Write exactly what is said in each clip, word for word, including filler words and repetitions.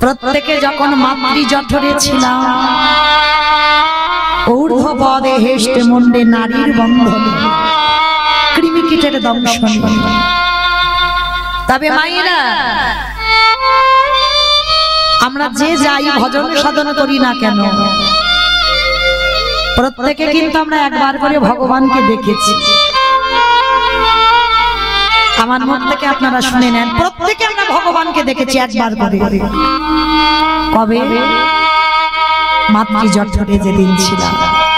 প্রত্যেকে যখন মাতৃ জঠরে ছিলাম, ঊর্ধ্ব পদে হেষ্টে মুন্ডে নারীর বন্ধনে কৃমিকীটের দংশন। তবে মায়েরা, আমরা যে যাই ভজন সাধন করি না কেন, প্রত্যেকে কিন্তু আমরা একবার করে ভগবানকে দেখেছি। আমার মুখ থেকে আপনারা শুনে নেন, প্রত্যেকে আমরা ভগবানকে দেখেছি একবার করে। কবে? মাতৃ জঠরে যেদিন ছিলাম।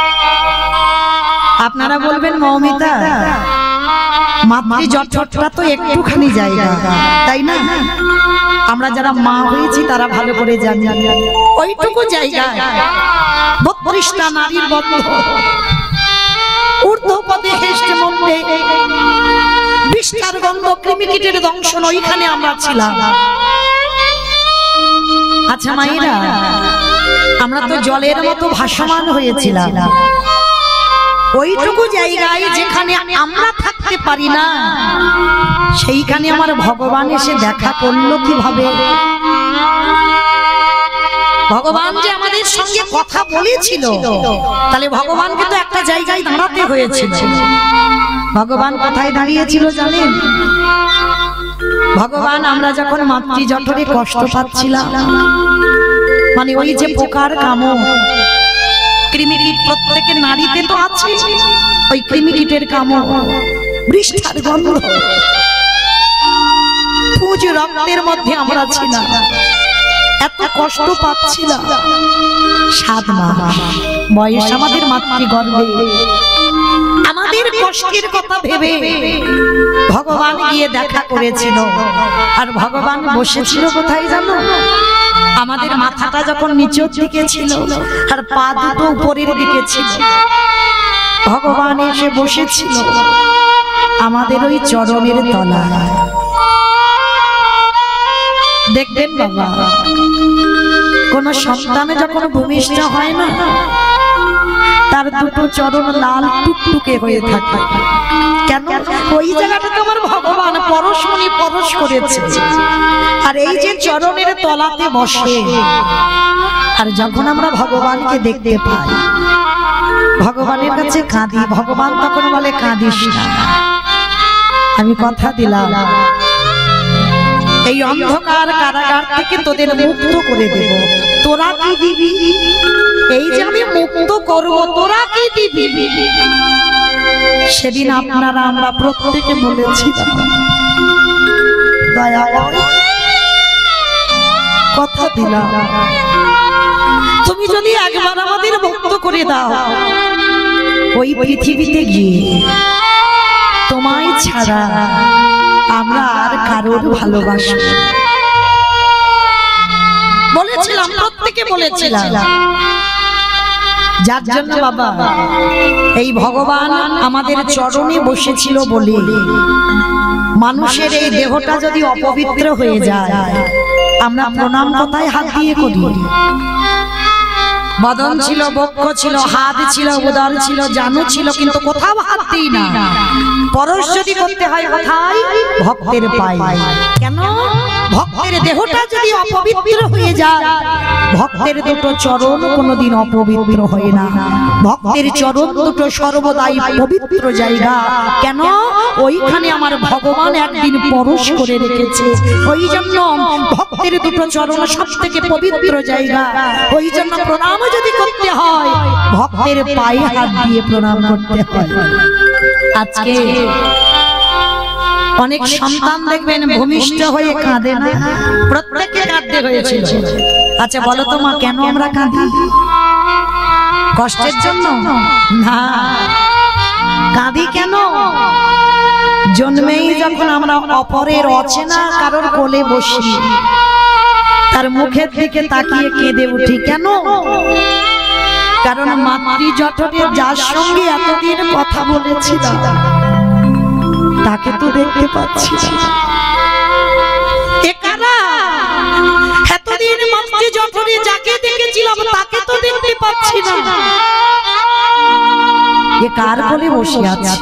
আপনারা বলবেন মৌমিতা, মাতৃ জঠরটা তো একটুখানি জায়গা, তাই না? আমরা যারা মা হয়েছি তারা ভালো করে জানি, ওইটুকু জায়গা বত্রিশটা নারীর বন্ধ, ঊর্ধ্বপদে হেষ্টে মুন্ডে বিষ্ঠার গন্ধ কৃমিকীটের দংশন, ওইখানে আমরা ছিলাম। আচ্ছা মায়েরা, আমরা তো জলের মতো ভাসমান হয়েছিলাম। ওইটুকু জায়গায় যেখানে আমরা থাকতে পারি না, সেইখানে আমার ভগবান এসে দেখা করলো কিভাবে? ভগবান যে আমাদের সঙ্গে কথা বলেছিল, তাহলে ভগবানকে তো একটা জায়গায় দাঁড়াতে হয়েছিল। ভগবান কোথায় দাঁড়িয়েছিল জানেন? ভগবান আমরা যখন মাতৃ জঠরে কষ্ট পাচ্ছিলাম, মানে ওই যে পোকার কামড়, কৃমিকীট প্রত্যেকের নারীতে তো আছে, ওই কৃমিকীটের কামড়, বৃষ্ঠার গন্ধ, পুজ রক্তের মধ্যে আমরা ছিলাম, এত কষ্ট পাচ্ছিলাম। সাত মাস বয়স আমাদের মাতৃগর্ভে, আমাদের কষ্টের কথা ভেবে ভগবান গিয়ে দেখা করেছিল। আর ভগবান বসেছিল কোথায় জানো? আমাদের মাথাটা যখন নিচের দিকে ছিল আর পা দুটো উপরের দিকে ছিল, ভগবান এসে বসেছিল আমাদের ওই চরণের তলায়। দেখবেন বাবা, কোন সন্তানে যখন ভূমিষ্ঠ হয় না, তার দুটো চরণ লাল টুকটুকে হয়ে থাকে। কেন? ওই জায়গাটা তো আমার ভগবান পরশমণি পরশ করেছে। আর এই যে চরণের তলাতে বসে, আর যখন আমরা ভগবানকে দেখতে পাই, ভগবানের কাছে কাঁদি, ভগবান তখন বলে কাঁদিস না, আমি কথা দিলাম এই অন্ধকার কারাগার থেকে তোদের মুক্ত করে দেব। তোরা কি দিবি? এই যে আমি মুক্ত করব, তোরা কি দিবি? সেদিন আপনারা আমরা প্রত্যেকে বলেছি, দয়া কথা দিলাম, তুমি যদি একবার আমাদের মুক্ত করে দাও, ওই পৃথিবীতে গিয়ে তোমায় ছাড়া আমরা আর কারোর ভালোবাসা বলেছিলাম, প্রত্যেকে বলেছিলাম। যার জন্য বাবা এই ভগবান আমাদের চরণে বসেছিল বলে মানুষের এই দেহটা যদি অপবিত্র হয়ে যায়, আমরা প্রণাম কোথায় হাত দিয়ে করি? বদন ছিল, বক্ষ ছিল, হাত ছিল, উদর ছিল, জানু ছিল, কিন্তু কোথাও হাত দিই না। পরশ যদি করতে হয় কোথায়? ভক্তের পায়ে। কেন? ভক্তের দেহটা যদি অপবিত্র হয়ে যায়, ভক্তের দুটো চরণ কোনোদিন অপবিত্র হয় না। ভক্তের চরণ দুটো সর্বদাই পবিত্র জায়গা। কেন? ওইখানে আমার ভগবান একদিন পরশ করে রেখেছে। ওই জন্য ভক্তের দুটো চরণ সব থেকে পবিত্র জায়গা। ওই জন্য প্রণাম যদি করতে হয়, ভক্তের পায়ে হাত দিয়ে প্রণাম করতে হয়। আজকে অনেক সন্তান দেখবেন ভূমিষ্ঠ হয়ে কাঁদে না, প্রত্যেককে কাঁদতে হয়েছিল। আচ্ছা বলো তো মা, কেন আমরা কাঁদি? কষ্টের জন্য না, কাঁদি কেন? জন্মেই যখন আমরা অপরের অচেনা কারোর কোলে বসি, তার মুখের দিকে তাকিয়ে কেঁদে উঠি। কেন? কারণ মাতৃ জঠরে যার সঙ্গে এতদিন কথা বলেছিলাম, তাকে তো দেখতে পাচ্ছি না। এতদিন মাতৃ জঠরে যাকে দেখেছিলাম, তাকে তো দেখতে পাচ্ছি না। এ কার কোলে বসে আছে?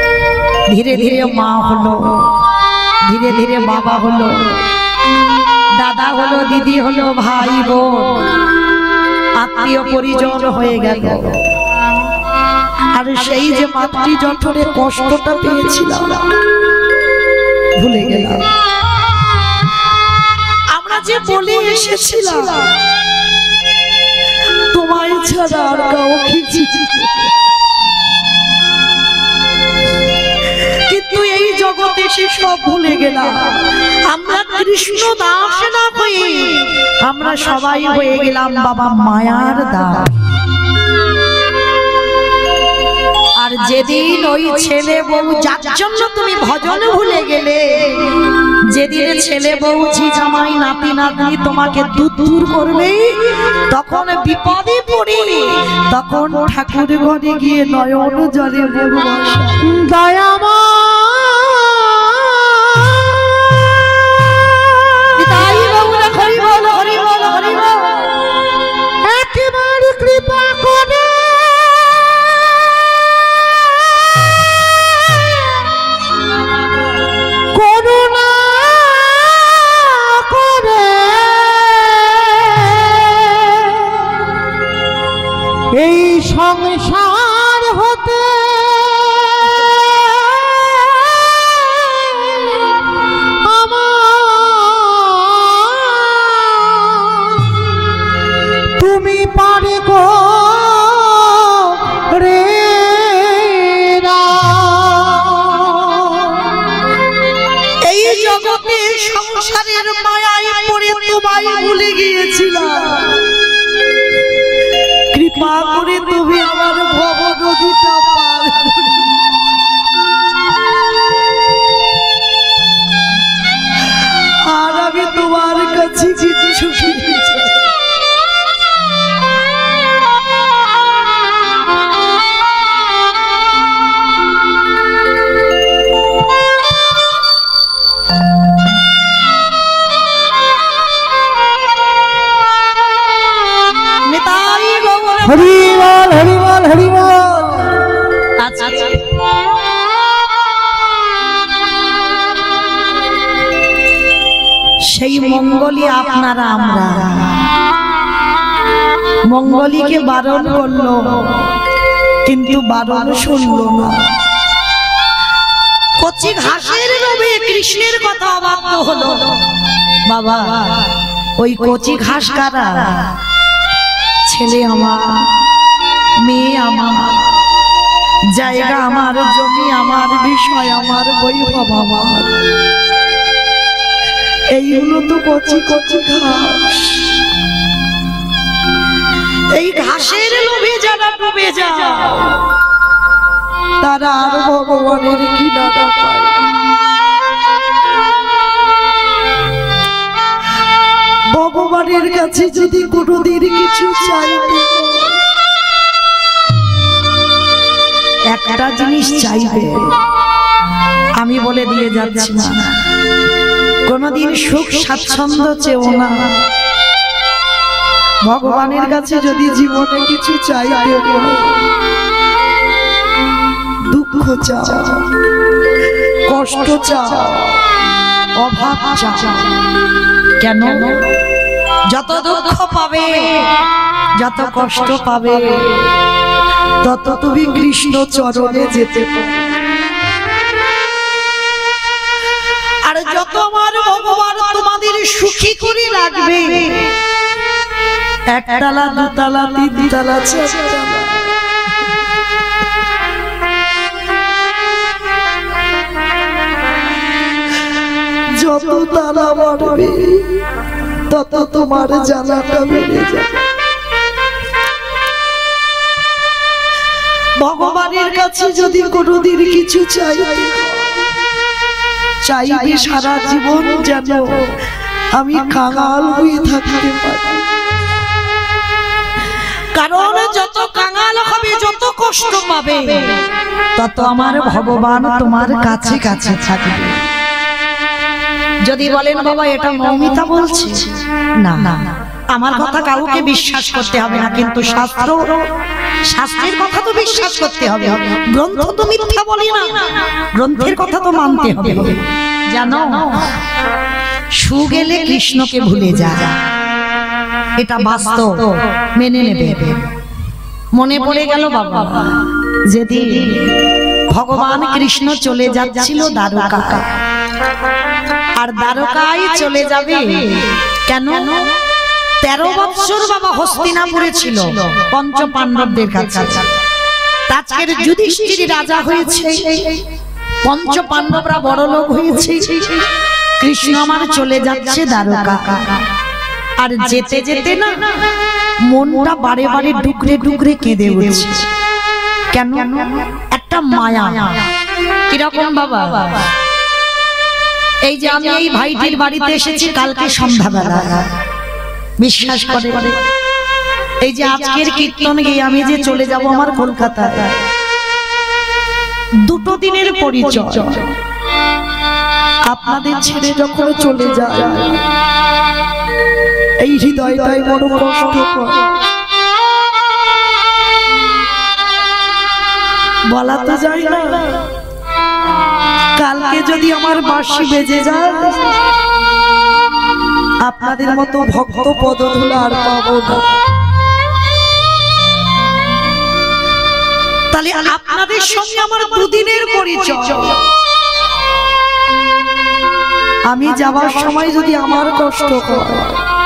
ধীরে ধীরে মা হলো, ধীরে ধীরে বাবা হলো, দাদা হলো, দিদি হলো, ভাই বোন, আত্মীয় পরিজন হয়ে গেল। আর সেই যে মাতৃ জঠরে কষ্টটা পেয়েছিলাম ভুলে গেলাম। আমরা যে বলে এসেছিলাম তোমায় ছাড়া আর কাউকে, কিন্তু এই জগতে সে সব ভুলে গেলাম। আমরা কৃষ্ণ দাস না হয়ে আমরা সবাই হয়ে গেলাম বাবা মায়ার দাস। আর যেদিন ওই ছেলে বউ যার জন্য তুমি ভজন ভুলে গেলে, যেদিন ছেলে বউ ঝি জামাই নাতি নাতনি তোমাকে দূর দূর করবে, তখন বিপদে পড়ে তখন ঠাকুর ঘরে গিয়ে নয়ন জলে দয়ামা একেবারে কৃপা করে করুণা করে এই সংসার হতে তুমি পারে গো রে। এই জগতে সংসারের মায়ায় পড়ে তোমায় ভুলে গিয়েছিলাম, কৃপা করে তুমি আমার ভব নদীটা পার করে আর আমি তোমার কাছে কিছু শিখেছি। হরি বল, হরি বল, হরি বল। আচ্ছা সেই মঙ্গলী আপনারা, আমরা মঙ্গলীকে বারণ করলো কিন্তু বারণ শুনলো না। কচি ঘাসের লোভে কৃষ্ণের কথা অবাধ্য হলো। বাবা ওই কচি ঘাস কারা? ছেলে আমার, মেয়ে আমার, জায়গা আমার, জমি আমার, বিষয় আমার, বৈভব আমার, এইগুলো তো কচি কচি ঘাস। এই ঘাসের লোভে যারা ডুবে যায় তারা আর ভগবানের কিনারা পায়। ভগবানের কাছে যদি কোনোদিন কিছু চাইবে, একটা জিনিস চাইবে, আমি বলে দিয়ে যাচ্ছি না, কোনোদিন সুখ স্বাচ্ছন্দ্য চেও না। ভগবানের কাছে যদি জীবনে কিছু চাইবে, দুঃখ চাও, কষ্ট চাও, অভাব চাও। কেন? যত দুঃখ পাবে, যত কষ্ট পাবে, তত তুমি কৃষ্ণ চরণে যেতে পারবে। আর যত আমার ভগবান তোমাদের সুখী করে রাখবে, একতলা, দুতলা, তিনতলা, চারতলা, যত তালা বাড়বে তত তোমার জ্বালাটা বেড়ে যাবে। ভগবানের কাছে যদি কোনোদিন কিছু চাই, চাইবে সারা জীবন যেন আমি কাঙাল হয়ে থাকতে পারি। কারণ যত কাঙাল হবে, যত কষ্ট পাবে, তত আমার ভগবান তোমার কাছে কাছে থাকবে। যদি বলেন বাবা এটা মৌমিতা বলছে, না না, আমার কথা কাউকে বিশ্বাস করতে হবে না, কিন্তু শাস্ত্র, শাস্ত্রের কথা তো বিশ্বাস করতে হবে। গ্রন্থ তো মিথ্যা বলে না, গ্রন্থের কথা তো মানতে হবে। জানো সু গেলে কৃষ্ণকে ভুলে যায়, এটা বাস্তব, মেনে নেবে। মনে পড়ে গেল বাবা যেদিন ভগবান কৃষ্ণ চলে যাচ্ছিল দ্বারকা, আর দ্বারকায় চলে যাবে কেন? তেরো বছর বাবা হস্তিনাপুরে ছিল পঞ্চ পাণ্ডবদের কাছে। আজকের যুধিষ্ঠির রাজা হয়েছে, পঞ্চ পাণ্ডবরা বড় লোক হয়েছে, কৃষ্ণ আমার চলে যাচ্ছে দ্বারকা। আর যেতে যেতে না মনটা বারে বারে ডুকরে ডুকরে কেঁদে উঠছে। কেন? একটা মায়া। কিরকম বাবা? এই যে আমি এই ভাইটির বাড়িতে এসেছি কালকে সন্ধ্যাবেলা, বিশ্বাস করে এই যে আজকের কীর্তন গিয়ে আমি যে চলে যাব আমার কলকাতায়, দুটো দিনের পরিচয়। আপনাদের ছেড়ে যখন চলে যায় এই হৃদয়টাই বড় কষ্ট করে, বলা তো যায় না। কালকে যদি আমার বাঁশি বেজে যায় আপনাদের মতো ভক্ত পদধূলা আর পাবো না। তাহলে আপনাদের সঙ্গে আমার দুদিনের পরিচয়, আমি যাবার সময় যদি আমার কষ্ট হয়,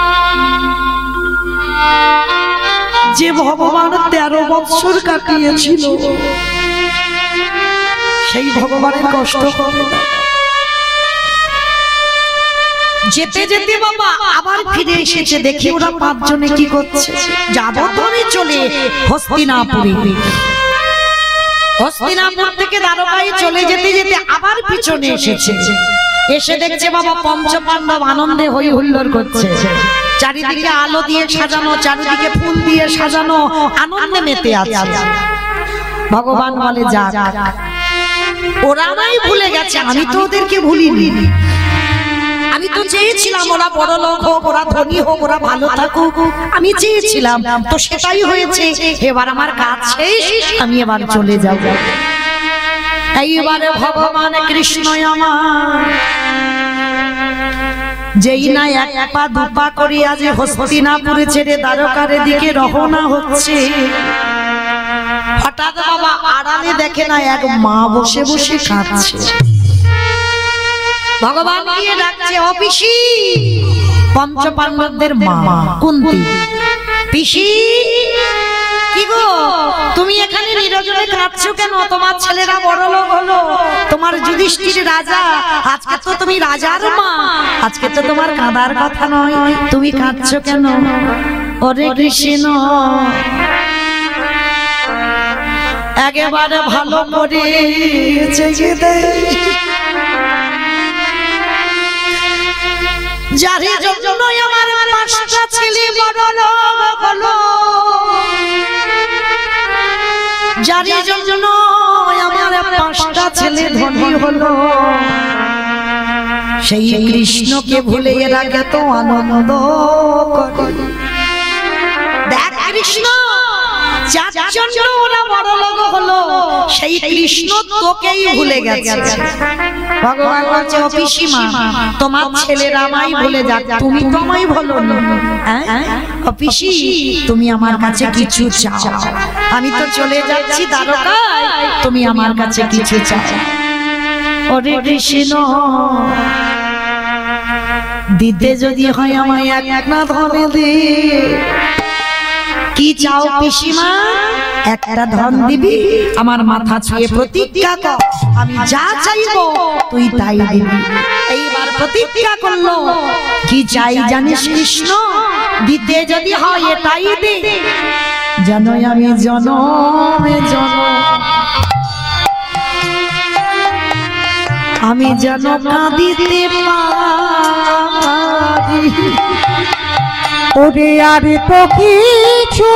যে ভগবান তেরো বছর কাটিয়েছিল সেই ভগবানের কষ্ট হবে না। যেতে যেতে বাবা আবার ফিরে এসেছে, দেখি ওরা পাঁচজনে কি করছে। যাবো তো আমি চলে হস্তিনাপুরে, হস্তিনাপুর থেকে দ্বারকায় চলে যেতে যেতে আবার পিছনে এসেছে। এসে দেখছে বাবা পঞ্চ পাণ্ডব আনন্দে হই হুল্লোড় করছে, চারিদিকে আলো দিয়ে সাজানো, চারিদিকে ফুল দিয়ে সাজানো, আনন্দে মেতে আছে। ভগবান বলে যাক, ওরা আমায় ভুলে গেছে, আমি তো ওদেরকে ভুলিনি। আমি তো চেয়েছিলাম ওরা বড় লোক হোক, ওরা ধনী হোক, ওরা ভালো থাকুক, আমি চেয়েছিলাম, তো সেটাই হয়েছে। এবার আমার কাজ শেষ, আমি এবার চলে যাব। এইবারে ভগবান কৃষ্ণ আমার যেই না এক পা দুপা করি আজ হস্তিনাপুরে ছেড়ে দ্বারকার দিকে রওনা হচ্ছে, হঠাৎ বাবা আড়ালে দেখে না এক মা বসে বসে কাঁদছে। ভগবান গিয়ে ডাকছে, ও পিসি, পঞ্চ পাণ্ডবদের মা কুন্তি, পিসি কি গো তুমি এখানে নিরজনে কাঁদছো কেন? তোমার ছেলেরা বড় লোক হলো, তোমার যুধিষ্ঠির রাজা, আজকে তো তুমি রাজার মা, আজকে তো তোমার কাঁদার কথা নয়, তুমি কাঁদছো কেন? ওরে কৃষ্ণ একেবারে ভালো করে জেগে দে, যারে জন্য আমার পাঁচটা ছেলে বড় লোক হলো, যারে জন্য আমার পাঁচটা ছেলে ধনী হলো, সেই কৃষ্ণকে ভুলে এরা কত আনন্দ করে। দেখ কৃষ্ণ যার জন্য ওরা বড় লোক হলো, সেই কৃষ্ণ তোকেই ভুলে গেছে। ভগবান বলছে, ও পিসিমা তোমার ছেলেরা আমায় ভুলে যাক, তুমি তো আমায় ভুলো না। ও পিসি তুমি আমার কাছে কিছু চাও, আমি তো চলে যাচ্ছি দ্বারকায়, তুমি আমার কাছে কিছু চাও। ওরে কৃষ্ণ দিতে যদি হয় আমায় এক না ধরে দে। কি চাও পিসিমা? একটা ধন দিবি, আমার মাথা ছুঁয়ে প্রতিজ্ঞা কর, আমি যা চাইবো তুই তাই দিবি। এইবার প্রতিজ্ঞা করলো, কি চাই জানিস কৃষ্ণ? দিতে যদি হয় এটাই দে, জানো আমি জনমে জনম আমি যেন কাঁদিতে পারি। ওরে আর তো কিছু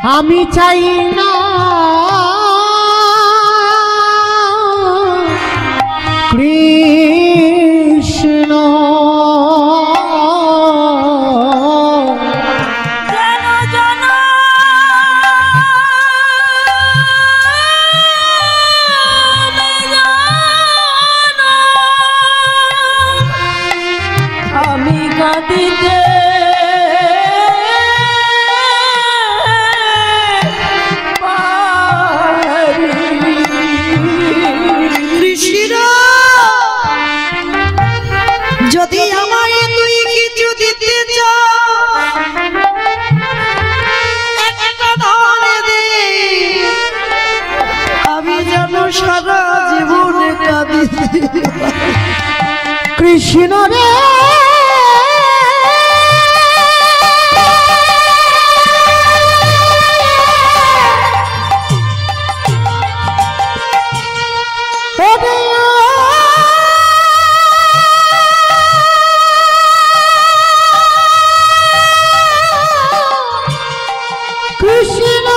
আমি চাই না কৃষ্ণ আমি কাঁদিতে যদি আমায় তুই কিছু দিতে আমি যেন সারা জীবন কাঁদিতে কৃষ্ণ রে কৃষ্ণ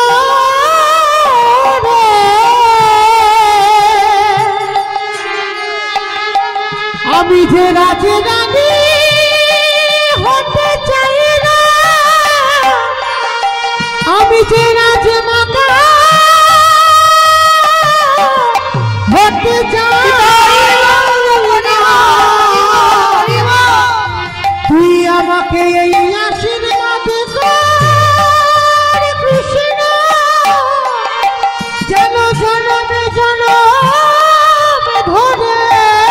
আমি যে রাজে রানী হতে চাই না আমি যে রাজে মাতা হতে চাই তুই আমাকে এই আশীর্বাদ কর কৃষ্ণ যেন জনমে জনমে ধরে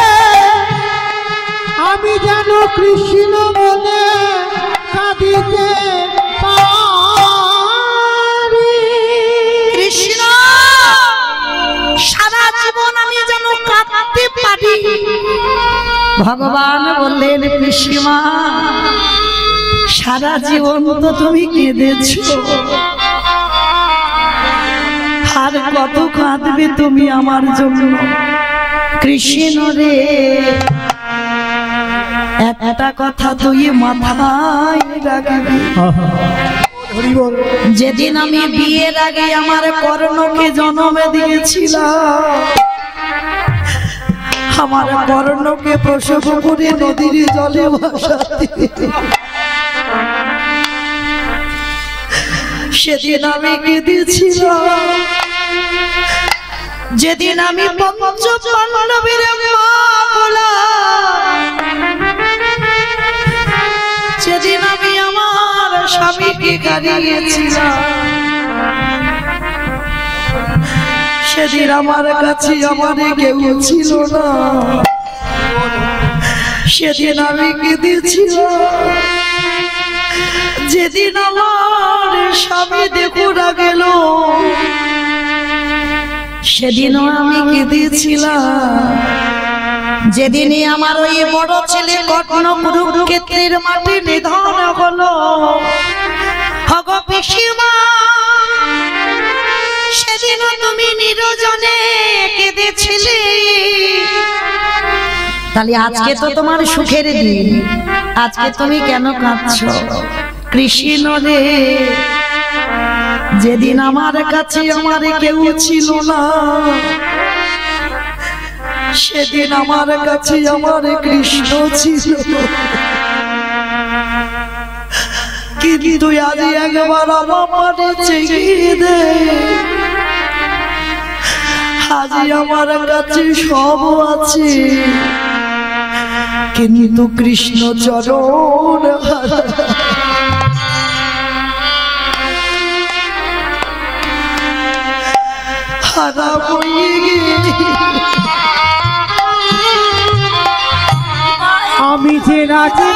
আমি যেন কৃষ্ণ বলে কাঁদিতে পারি কৃষ্ণ সারা জীবন আমি যেন কাঁদতে পারি ভগবান বললেন পিসিমা সারা জীবন তো তুমি কেঁদেছো আর কত কাঁদবে তুমি আমার জন্য কৃষ্ণ রে একটা কথা তুই মাথায় রাখবি যেদিন আমি বিয়ের আগে আমার কর্ণকে জন্ম দিয়েছিলাম আমার কর্ণকে প্রসব করে নদীর জলে ভাসাতে সেদিন আমি কেঁদেছিলাম যেদিন আমি পঞ্চ পাণ্ডবের মা হলাম সেদিন আমি আমার স্বামীকে হারিয়েছিলাম সেদিন আমার কাছে আমার কেউ ছিল না সেদিন আমি কেঁদেছিলাম যেদিন আমার স্বামী দেখুরা গেল সেদিনও আমি কেঁদেছিলাম যেদিনই আমার ওই বড় ছেলে কর্ণ কুরুক্ষেত্রের মাঠে নিধন হলো হগ পিসিমা সেদিনও তুমি নিরজনে কেঁদেছিলে তাহলে আজকে তো তোমার সুখের দিন আজকে তুমি কেন কাঁদছো কৃষ্ণ রে যেদিন আমার কাছে আমার কেউ ছিল না সেদিন আমার কাছে আমার কৃষ্ণ ছিল কিন্তু আজ একবার আমার চেয়ে দে আজ আমার কাছে সব আছে কিন্তু কৃষ্ণ চরণ হারা হয়ে গেছে আমি যে রাজা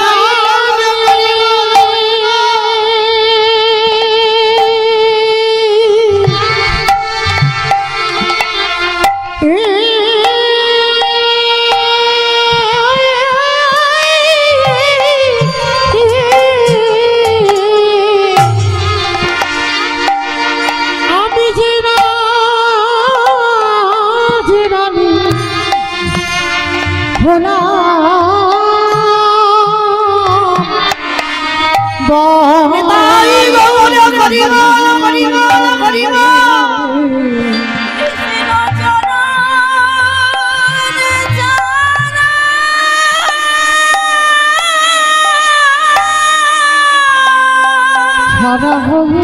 সারা হয়ে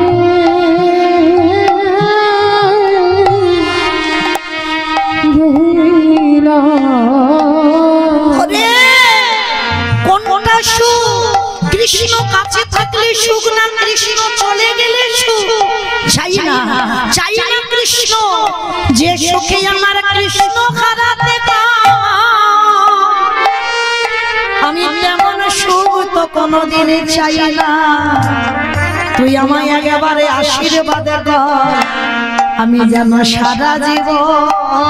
কোনটা সুখ? কৃষ্ণ কাছে থাকলে সুখ না কৃষ্ণ চলে গেলে সুখ? চাই না, চাই না কৃষ্ণ। যে সুখে আমার কৃষ্ণ হারাতে পাই, আমি তেমন সুখ তো কোনোদিন চাই না। তুই আমায় একেবারে আশীর্বাদ কর, আমি যেন সারা জীবন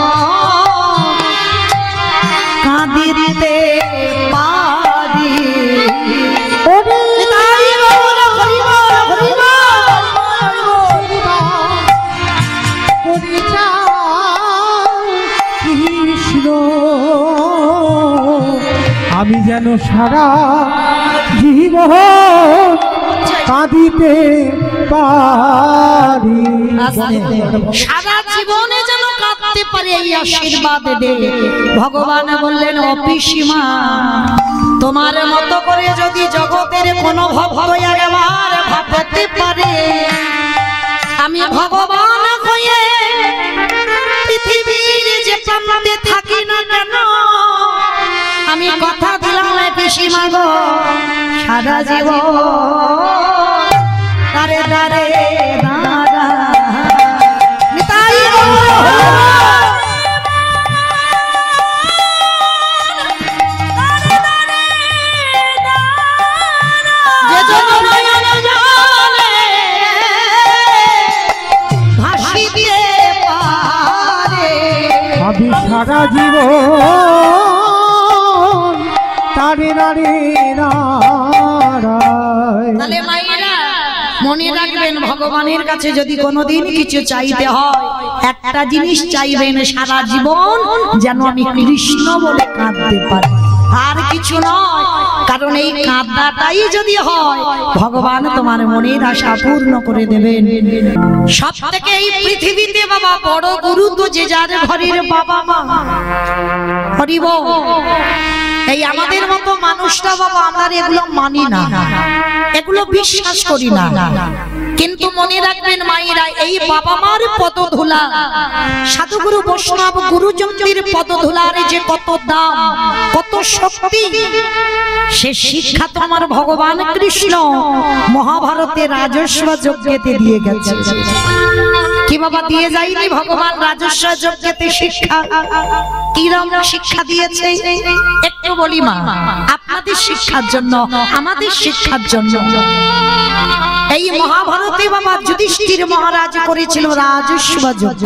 কাঁদিতে পারি। কৃষ্ণ আমি যেন সারা জীবন কাঁদিতে পারি। সারা জীবনে যেন কাঁদতে পারি, এই আশীর্বাদ দে। ভগবান বললেন, ও পিসিমা, তোমার মতো করে যদি জগতের কোনো ভক্ত একবার ভাবতে পারে, আমি ভগবান হয়ে পৃথিবীর যে প্রান্তে থাকি না কেন, আমি কথা দিলাম পিসিমা গো, সারা জীবন দাঁড়ে দাঁড়ে দাঁড়া নিতাই ভাসিতে পারে। আমি সারা জীবন তারে দাঁড়ে দাঁড়াই। তাহলে মায়েরা মনে রাখবেন, ভগবানের কাছে যদি কোনোদিন কিছু চাইতে হয়, একটা জিনিস চাইবেন, সারা জীবন যেন আমি কৃষ্ণ বলে কাঁদতে পারি, আর কিছু নয়। কারণ এই কাঁদাটাই যদি হয়, ভগবান তোমার মনের আশা পূর্ণ করে দেবেন। সব থেকে এই পৃথিবীতে বাবা বড় গুরু তো যে যার ঘরের বাবা মা। হরি বল। এই আমাদের মতো মানুষটা বাবা আমরা এগুলো মানি না, এগুলো বিশ্বাস করি না। কিন্তু মনে রাখবেন মায়েরা, এই বাবা মার পদধূলা, সাধুগুরু বৈষ্ণব গুরুজনদের পদধূলার যে কত দাম, কত শক্তি, সে শিক্ষা তো আমার ভগবান কৃষ্ণ মহাভারতে রাজস্ব যজ্ঞেতে দিয়ে গেছে। কি বাবা দিয়ে যায়নি ভগবান রাজস্ব যজ্ঞেতে শিক্ষা? কিরম শিক্ষা দিয়েছে একটু বলি মা, আপনাদের শিক্ষার জন্য, আমাদের শিক্ষার জন্য। এই মহাভারতে বাবা যুধিষ্ঠির মহারাজ করেছিল রাজস্ব যজ্ঞ,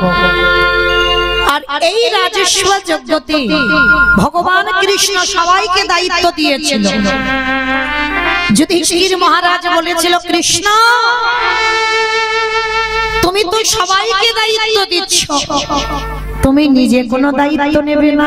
আর এই রাজস্ব যজ্ঞতে ভগবান কৃষ্ণ সবাইকে দায়িত্ব দিয়েছিল। যুধিষ্ঠির মহারাজ বলেছিল, কৃষ্ণ তুমি তো সবাইকে দায়িত্ব দিচ্ছ, তুমি নিজে কোনো দায়িত্ব নেবে না।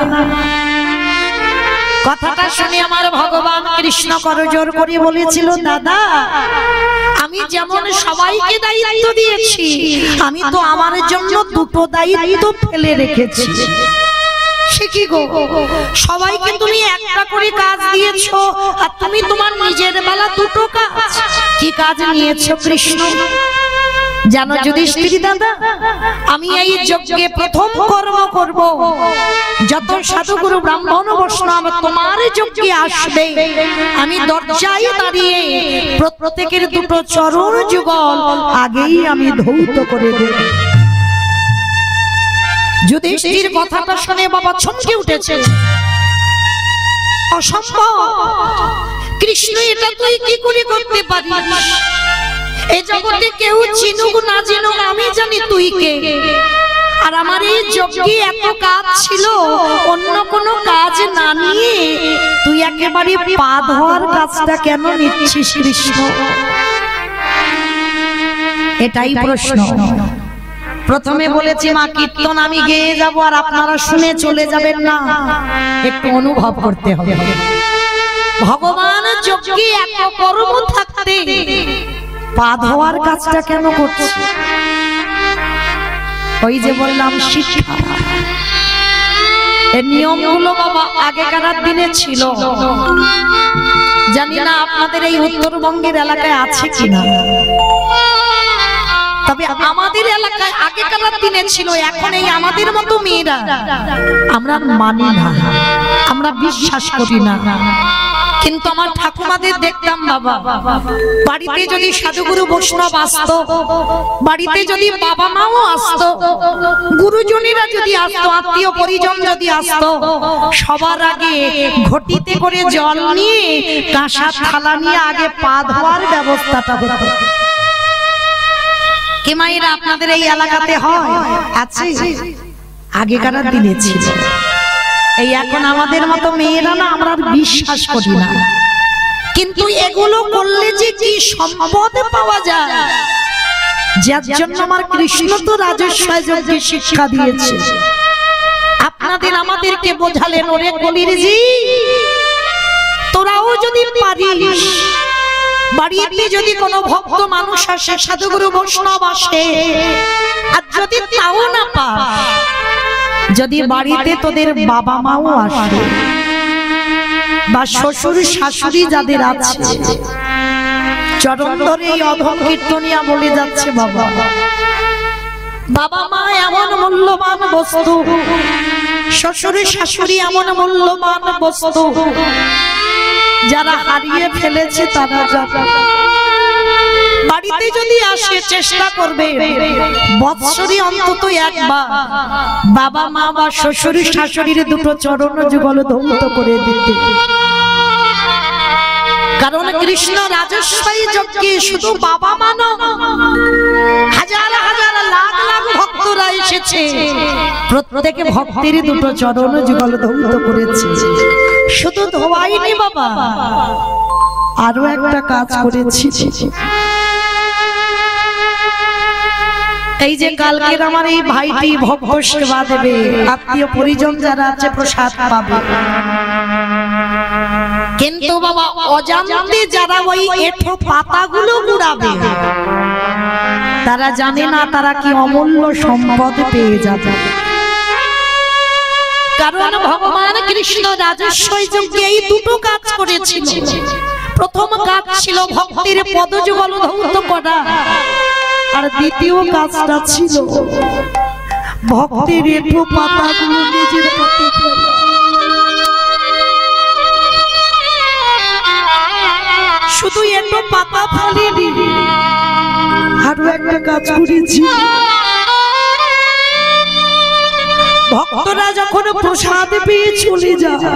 কথাটা শুনে আমার ভগবান কৃষ্ণ করজোড় করে বলেছিল, দাদা আমি যেমন সবাইকে দায়িত্ব দিয়েছি, আমি তো আমার জন্য দুটো দায়িত্ব ফেলে রেখেছি। সে কি গো, সবাইকে তুমি একটা করে কাজ দিয়েছো, আর তুমি তোমার নিজের বেলা দুটো কাজ। কি কাজ নিয়েছো কৃষ্ণ জানো যুধিষ্ঠির দাদা? আমি এই যজ্ঞে প্রথম কর্ম করব, যত সাধুগুরু ব্রাহ্মণ বৈষ্ণব তোমার যজ্ঞে আসবে, আমি দরজায় দাঁড়িয়ে প্রত্যেকের দুটো চরণ যুগল আগেই আমি ধৌত করে দেব। যুধিষ্ঠির কথাটা শুনে বাবা চমকে উঠেছে, অসম্ভব, কৃষ্ণ এটা তুই কি করে করতে পারিস? এই জগতে কেউ চিনুক না চিনুক, আমি জানি তুই কে। আর আমার এই যজ্ঞে এত কাজ ছিল, অন্য কোনো কাজ না নিয়ে তুই একেবারে পা ধোয়ার কাজটা কেন নিচ্ছিস কৃষ্ণ? এটাই প্রশ্ন। প্রথমে বলেছি মা, কীর্তন আমি গেয়ে যাব আর আপনারা শুনে চলে যাবেন না, একটু অনুভব করতে হবে। ভগবান যজ্ঞে এত কর্ম থাকতে পা ধোয়ার কাজটা কেন করছে? ওই যে বললাম শিক্ষা, এই নিয়মগুলো বাবা আগেকার দিনে ছিল। জানি না আপনাদের এই উত্তরবঙ্গের এলাকায় আছে কিনা, তবে আমাদের এলাকায় আগেকার দিনে ছিল। এখন এই আমাদের মতো মেয়েরা আমরা মানি না, আমরা বিশ্বাস করি না। কিন্তু আমার ঠাকুমাদের দেখতাম বাবা, বাড়িতে যদি সাধুগুরু বৈষ্ণব আসতো, বাড়িতে যদি বাবা মাও আসতো, গুরুজনেরা যদি আসতো, আত্মীয় পরিজন যদি আসতো, সবার আগে ঘটিতে করে জল নিয়ে কাঁসার থালা নিয়ে আগে পা ধোয়ার ব্যবস্থাটা হতো। কে মায়েরা আপনাদের এই এলাকাতে হয়? আছে, আগেকার দিনে ছিল। এই এখন আমাদের মতো মেয়েরা না, আমরা বিশ্বাস করি না। কিন্তু এগুলো করলে যে কি সম্পদ পাওয়া যায়, যার জন্য আমার কৃষ্ণ তো রাজস্বয় যজ্ঞে শিক্ষা দিয়েছে। আপনাদের আমাদেরকে বোঝালেন, ওরে কলির জি, তোরাও যদি পারিস, বাড়িতে যদি কোনো ভক্ত মানুষ আসে, সাধুগুরু বৈষ্ণব আসে, আর যদি তাও না পা, যদি বাড়িতে তোদের বাবা মাও আসে বা শ্বশুর শাশুড়ি যাদের আছে, চরণ ধরে এই অধম কীর্তনিয়া বলে যাচ্ছে, বাবা বাবা মা এমন মূল্যবান বস্তু, শ্বশুর শাশুড়ি এমন মূল্যবান বস্তু, যারা হারিয়ে ফেলেছে তারা যারা বাড়িতে যদি আসে, চেষ্টা করবে বৎসরে অন্তত একবার বাবা মা বা শ্বশুর শাশুড়ির দুটো চরণ যুগল ধৌত করে দিতে। কারণ কৃষ্ণ রাজস্বয় যজ্ঞে শুধু বাবা মা নয়, হাজার হাজার লাখ লাখ ভক্তরা এসেছে, প্রত্যেক ভক্তের দুটো চরণ যুগল ধৌত করেছে। শুধু ধোয়াইনি বাবা, আরো একটা কাজ করেছি। এই যে কালকের আমার এই ভাইটি ভক্ত সেবা দেবে, আত্মীয় পরিজন যারা আছে প্রসাদ পাবে, কিন্তু বাবা অজান্তে যারা ওই এঁঠো পাতাগুলো কুড়াবে, তারা জানে না তারা কি অমূল্য সম্পদ পেয়ে যাবে। কারণ ভগবান কৃষ্ণ রাজস্বয় যজ্ঞে এই দুটো কাজ করেছিল। প্রথম কাজ ছিল ভক্তের পদযুগল ধৌত করা, আর দ্বিতীয় কাজটা ছিল ভক্তের এঁঠো পাতাগুলো নিজের হাতে ফেলা। শুধু এঁঠো পাতা ফেলেনি, আরো একটা কাজ করেছি। ভক্তরা যখন প্রসাদ পেয়ে চলে যায়,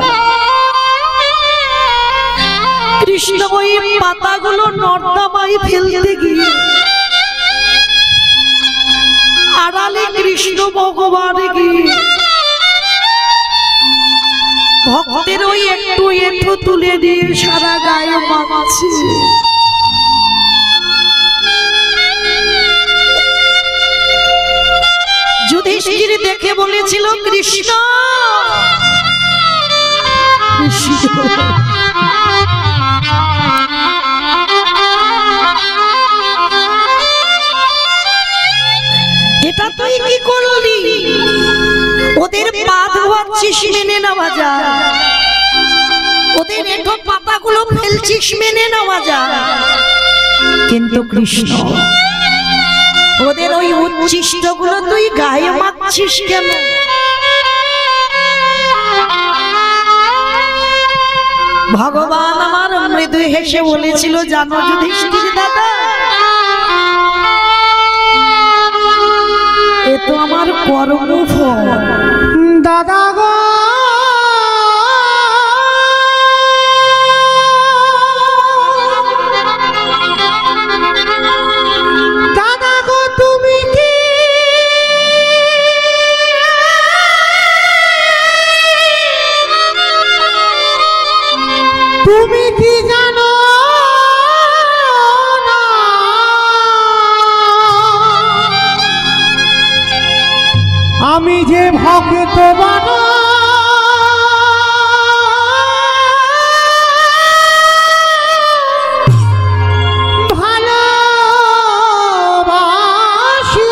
কৃষ্ণ ওই পাতাগুলো নর্দমায় ফেলতে গিয়ে আড়ালে কৃষ্ণ ভগবান গিয়ে ভক্তের ওই একটু একটু তুলে দিয়ে সারা গায়ে মাখছে। যুধিষ্ঠির দেখে বলেছিল, কৃষ্ণ এটা তুই কি করলি? ওদের পা ধোয়াচ্ছিস মেনে নেওয়া যায়, ওদের এঁঠো পাতাগুলো ফেলছিস মেনে নেওয়া যায়, কিন্তু কৃষ্ণ ওদের ওই উচ্ছিষ্ট গুলো তুই গায়ে মাখছিস কেন? ভগবান আমার মৃদু হেসে বলেছিল, জানো যুধিষ্ঠির দাদা, এ তো আমার কর্মফল। দাদা গো দাদা গো তুমি কি তুমি কি জানো না আমি যে ভক্ত বানা ভালোবাসি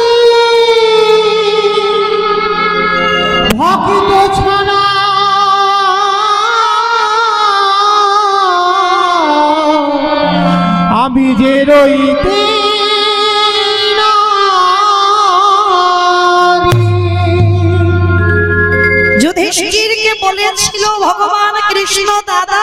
ভক্ত ছাড়া লইতে যুধিষ্ঠিরকে বলেছিল ভগবান কৃষ্ণ, দাদা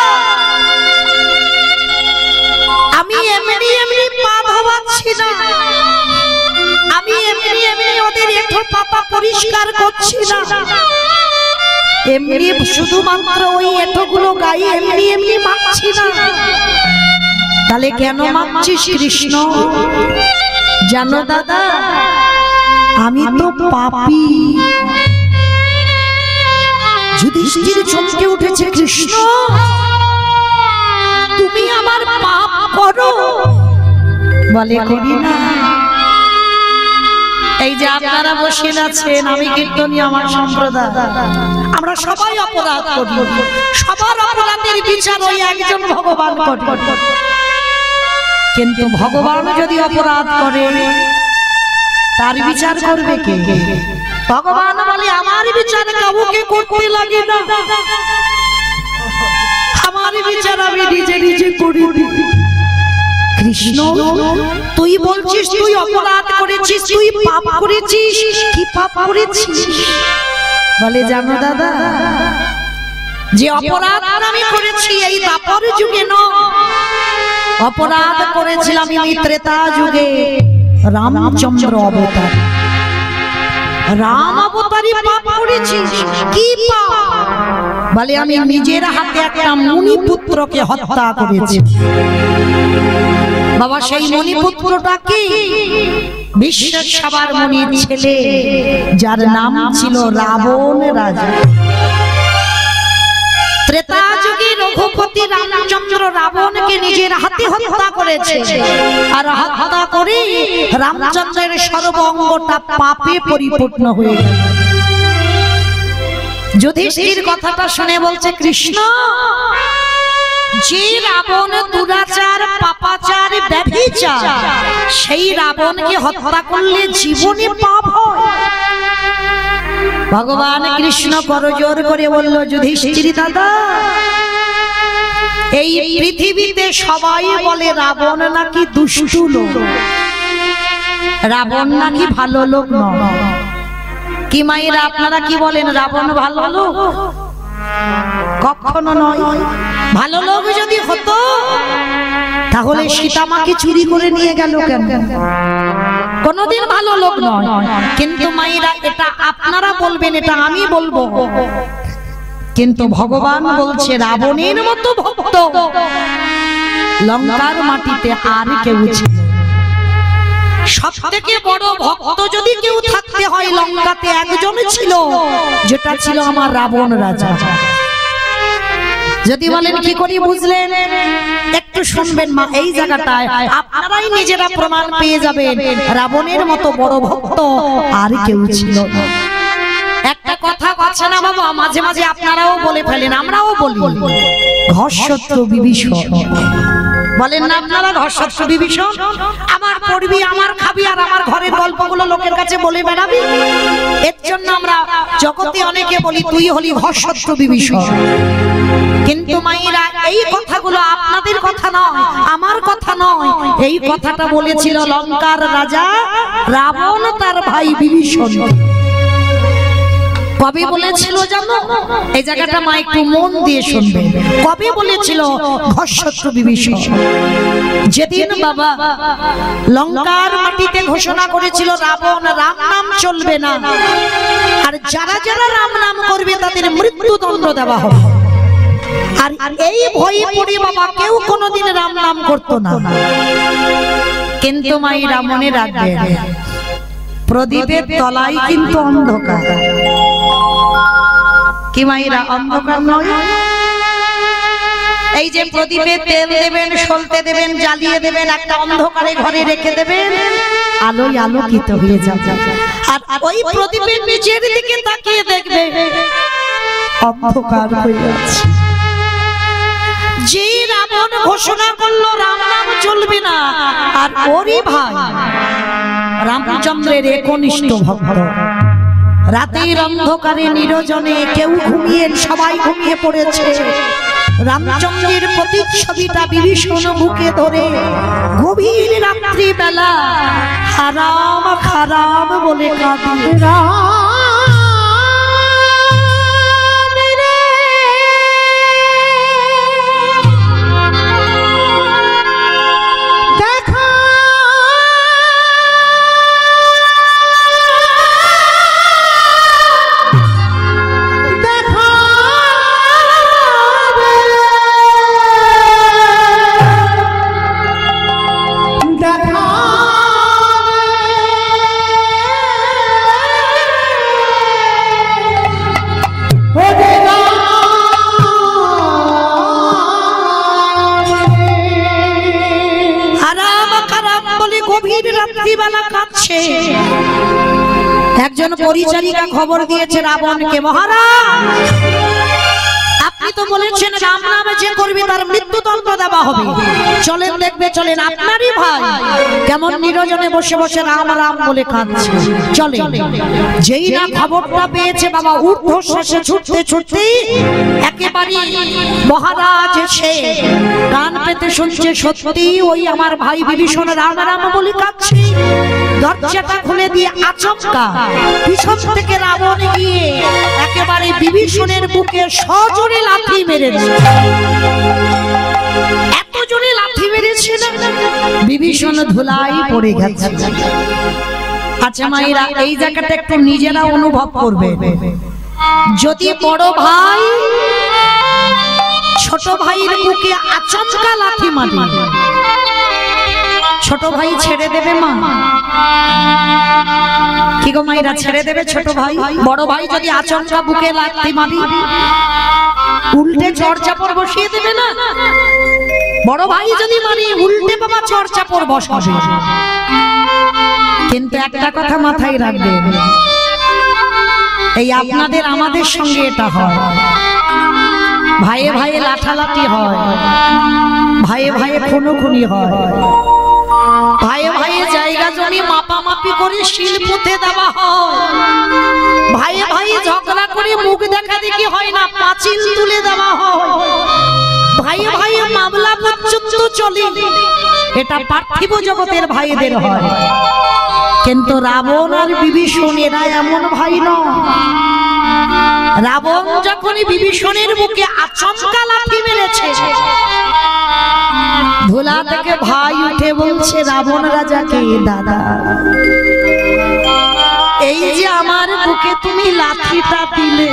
আমি এমনি এমনি পা ধোয়াচ্ছি না, আমি এমনি এমনি ওদের এঁঠো পাপা পরিষ্কার করছি না, এমনি শুধুমাত্র ওই এঁঠোগুলো গায়ে এমনি এমনি মাখছি না। তাহলে কেন মাখছিস কৃষ্ণ? জানো দাদা, আমি তো পাপী। যুধিষ্ঠির চমকে উঠেছে, কৃষ্ণ তুমি আমার পাপ করো? বলে করি না। এই যে আপনারা বসে আছেন, আমি কীর্তনী আমার সম্প্রদায়, আমরা সবাই অপরাধ করি, সবার অপরাধের বিচার ওই একজন ভগবান করেন। কিন্তু ভগবান যদি অপরাধ করে তার বিচার করবে কে? ভগবান বলে আমার বিচার কাউকে করতে লাগে না, আমার বিচার আমি নিজে নিজে করি। কৃষ্ণ তুই বলছিস তুই অপরাধ করেছিস, তুই পাপ করেছিস, কি পাপ করেছিস? বলে জানো দাদা, যে অপরাধ আমি করেছি এই দাপর যুগে নয়, অপরাধ করেছিলাম আমি ত্রেতা যুগে, রামচন্দ্র অবতার। রাম অবতারই পাপ করেছি। কি পাপ? বলে আমি নিজের হাতে একটা মুনি পুত্রকে হত্যা করেছি। বাবা সেই মুনি পুত্রটা কি? বিশ্বের সবার মুনির ছেলে, যার নাম ছিল রাবণ রাজা। ত্রেতা যুগে রঘুপতি রামচন্দ্র রাবণকে নিজের হাতে হত্যা করেছে, আর হত্যা করে রামচন্দ্রের সর্বাঙ্গটা পাপে পরিপূর্ণ হয়ে গেল। যুধিষ্ঠির কথাটা শুনে বলছে, কৃষ্ণ যে রাবণ দুরাচার পাপাচার ব্যভিচার, সেই রাবণকে হত্যা করলে জীবনে পাপ হয়। ভগবান কৃষ্ণ করজোর করে বলল, যুধিষ্ঠির দাদা এই পৃথিবীতে সবাই বলে রাবণ নাকি দুষ্টু লোক, রাবণ নাকি ভালো লোক নয়। কি মায়েরা আপনারা কি বলেন, রাবণ ভালো লোক? কখনো নয়। ভালো লোক যদি হতো তাহলে সীতা মাকে চুরি করে নিয়ে গেল কেন? কোনদিন ভালো লোক নয়। কিন্তু মায়েরা এটা আপনারা বলবেন, এটা আমি বলবো, কিন্তু ভগবান বলছে রাবণের মতো ভক্ত লঙ্কার মাটিতে আর কেউ ছিল। সব থেকে বড় ভক্ত যদি কেউ থাকতে হয় লঙ্কাতে একজন ছিল, যেটা ছিল আমার রাবণ রাজা। যদি বলেন কি করি বুঝলেন, একটু শুনবেন মা, এই জায়গাটায় আপনারাই নিজেরা প্রমাণ পেয়ে যাবেন রাবণের মতো বড় ভক্ত আর কেউ ছিল না। একটা কথা আছে না বাবা, মাঝে মাঝে আপনারাও বলে ফেলেন, আমরাও বলি, ঘরশত্রু বিভীষণ। বলেন না আপনারা ঘরশত্রু বিভীষণ? আমার পড়বি, আমার খাবি, আর আমার ঘরের গল্পগুলো লোকের কাছে বলে বেড়াবি। এর জন্য আমরা জগতে অনেকে বলি তুই হলি ঘরশত্রু বিভীষণ। কিন্তু মায়েরা এই কথাগুলো আপনাদের কথা নয়, আমার কথা নয়, এই কথাটা বলেছিল লঙ্কার রাজা রাবণ তার ভাই বিভীষণ। কবে বলেছিল জানো? এই জায়গাটা মা একটু মন দিয়ে শুনবে। কবে বলেছিল ঘরশত্রু বিভীষণ? যেদিন বাবা লঙ্কার মাটিতে ঘোষণা করেছিল রাবণ রাম নাম চলবে না, আর যারা যারা রাম নাম করবে তাদের মৃত্যুদণ্ড দেওয়া হবে। আর এই ভয়ে পড়ে বাবা কেউ কোনোদিন রাম নাম করতো না। কিন্তু মাই রামনে রাখবে, প্রদীপের তলায় কিন্তু অন্ধকার। কি মাইরা অন্ধকার নয়? এই যে প্রদীপে তেল দেবেন, সলতে দেবেন, জ্বালিয়ে দেবেন, একটা অন্ধকারে ঘরে রেখে দেবেন, আলোয় আলোকিত হয়ে যাবে। আর ওই প্রদীপের নিচের দিকে তাকিয়ে দেখবে অন্ধকার হয়ে আছে। যে রাবণ ঘোষণা করলো রাম নাম চলবে না, আর ওরই ভাই রামচন্দ্রের একনিষ্ঠ ভক্ত, রাতের অন্ধকারে নিরজনে কেউ ঘুমিয়ে, সবাই ঘুমিয়ে পড়েছে, রামচন্দ্রের প্রতিচ্ছবিটা বিভীষণ বুকে ধরে গভীর রাত্রি বেলা হারাম খারাপ বলে কাঁদে। একজন পরিচারিকা খবর দিয়েছে রাবণকে, মহারাজ আপনি তো বলেছেন রাম নামে যে করবে তার মৃত্যুদণ্ড দেওয়া হবে, চলেন দেখবে চলেন আপনারই ভাই কেমন নিরজনে বসে বসে রাম রাম বলে কাঁদছে। চলে যেই না খবরটা পেয়েছে বাবা ঊর্ধ্বশ্বাসে ছুটতে ছুটতে একেবারে মহারাজ এসে কান পেতে শুনছে সত্যি ওই আমার ভাই বিভীষণ রাম রাম বলে কাঁদছে। দরজাটা খুলে দিয়ে আচমকা পিছন থেকে রাবণ গিয়ে একেবারে বিভীষণের বুকে সজোরে লাথি মেরেছে। এত জোরে লাথি মেরেছে বিভীষণ ধুলাই পড়ে গেছে। আচ্ছা মায়েরা এই জায়গাটা একটু নিজেরা অনুভব করবে, যদি বড় ভাই ছোট ভাইয়ের বুকে আচমকা লাথি মারে ছোট ভাই ছেড়ে দেবে মা? কি গো মায়েরা ছেড়ে দেবে ছোট ভাই? বড় ভাই যদি আচমকা বুকে লাথি মারি উল্টে চড় চাপড় বসিয়ে দেবে না? বড় ভাই যদি মারি উল্টে বাবা চড় চাপড় বসাবে। কিন্তু একটা কথা মাথায় রাখবেন, এই আপনাদের আমাদের সঙ্গে এটা হয়, ভাইয়ে ভাইয়ে লাঠালাঠি হয়, ভাইয়ে ভাইয়ে খুনোখুনি হয়, ভাইয়ে ভাইয়ে জায়গা জমি মাপামাপি করে শিল পুঁতে দেওয়া হয়, ভাইয়ে ভাইয়ে ঝগড়া করে মুখ দেখা দেখি হয় না পাঁচিল তুলে দেওয়া হয়, ভাইয়ে ভাইয়ে মামলা পর্যন্ত চলে। এটা পার্থিব জগতের ভাইদের হয়, কিন্তু রাবণ আর বিভীষণ এরা এমন ভাই নয়। রাবণ যখনই বিভীষণের বুকে আচমকা লাথি মেরেছে ধুলা থেকে ভাই উঠে বলছে রাবণ রাজাকে, দাদা এই যে আমার বুকে তুমি লাঠিটা দিলে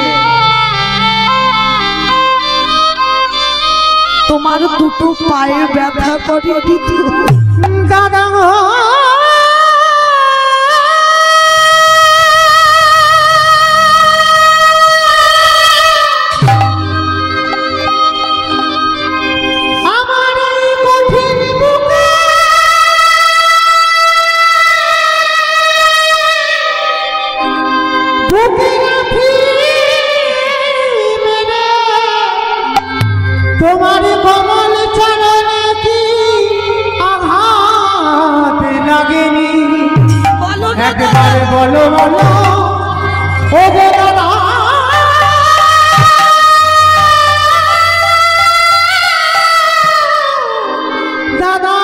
তোমার দুটো পায়ে ব্যথা করে দিত দাদা। তোমার কমল চরণে কি আঘাত লাগেনি? একবারে বলো বলো ও গো দাদা। দাদা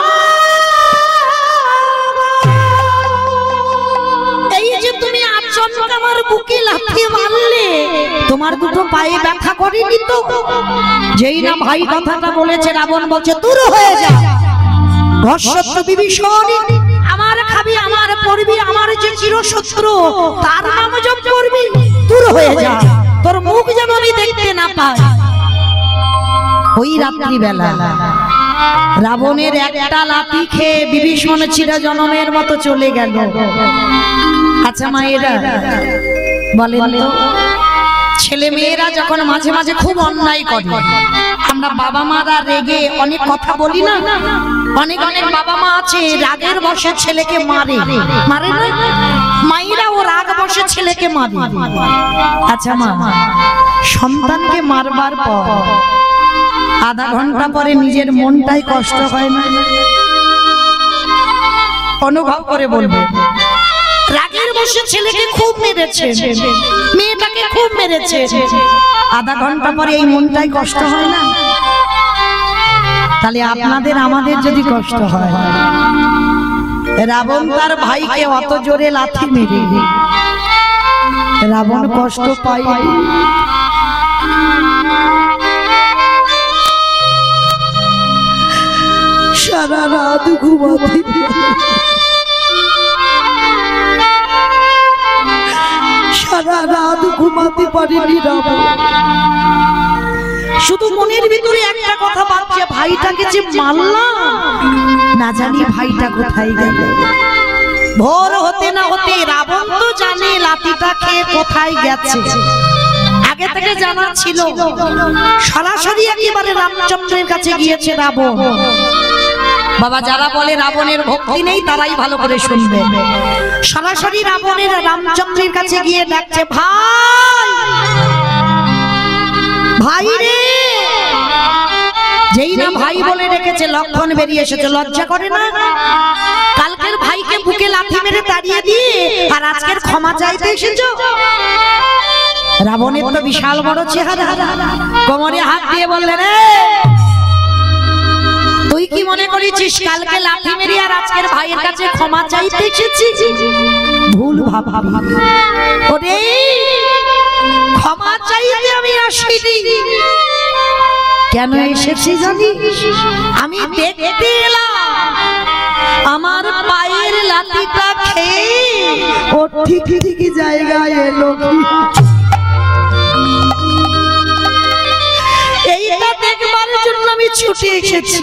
এই যে তুমি আচমকা আমার বুকে লাথি মারলে তোমার দুটো পায়ে ব্যথা করেনি তো? যেই না ভাই কথাটা বলেছে রাবণ বলছে দূর হয়ে যা, ঘর্ষত্র বিভীষণ আমার খাবি আমার পড়বি, আমার যে চিরশত্রু তার নাম জপ করবি, দূর হয়ে যা, তোর মুখ যেন আমি দেখতে না পাই। ওই রাত্রি বেলা রাবণের একটা লাথি খেয়ে বিভীষণ চিরজনমের মতো চলে গেল। আচ্ছা মায়েরা বলেন তো, ছেলে মেয়েরা যখন মাঝে মাঝে খুব অন্যায় করে আমরা বাবা মারা রেগে অনেক কথা বলি না? অনেক অনেক বাবা মা আছে রাগের বশে ছেলেকে মারে, মারে না? মায়েরা ও রাগ বশে ছেলেকে মারে। আচ্ছা মা, সন্তানকে মারবার পর আধা ঘন্টা পরে নিজের মনটাই কষ্ট হয় না? অনুভব করে বলবে রাগের বশে ছেলেকে খুব মেরেছে, মেয়েটাকে খুব মেরেছে। আধা ঘন্টা পরে এই মনটাই কষ্ট হয় না? তাহলে আপনাদের আমাদের যদি কষ্ট হয়, রাবণ তার ভাইকে অত জোরে লাথি মেরে রাবণ কষ্ট পায়। সারা রাত ঘুমাতে সারা রাত ঘুমাতে পারিনি রাবণ। শুধু মনের ভিতরে একটা কথা ভাবছে, ভাইটাকে যে মারলাম, না জানি ভাইটা কোথায় গেল। ভোর হতে না হতে রাবণ তো জানে লাঠিটা খেয়ে কোথায় গেছে, আগে থেকে জানা ছিল। সরাসরি একেবারে রামচন্দ্রের কাছে গিয়েছে রাবণ। বাবা, যারা বলে রাবণের ভক্তি নেই তারাই ভালো করে শুনবে। সরাসরি রাবণের রামচন্দ্রের কাছে গিয়ে ডাকছে, ভাই ভাই রে। যেই না ভাই বলে রেখেছে, লক্ষণ বেরিয়ে এসেছে। লজ্জা করে না? কালকের ভাইকে বুকে লাথি মেরে তাড়িয়ে দিয়ে আর আজকের ক্ষমা চাইতে এসেছো। রাবণের তো বিশাল বড় চেহারা, কোমরে হাত দিয়ে বললেন, রে তুই কি মনে করেছিস কালকে লাথি মেরে আর আজকের ভাইয়ের কাছে ক্ষমা চাইতে এসেছি? ভুল ভাবি। ওরে ক্ষমা চাইতে আমি আসিনি, কেন এসেছি জানি? আমি দেখতে এলাম আমার পায়ের লাঠিটা খেয়ে ও ঠিক ঠিক জায়গায় এলো। এইটা দেখবার জন্য আমি ছুটে এসেছি।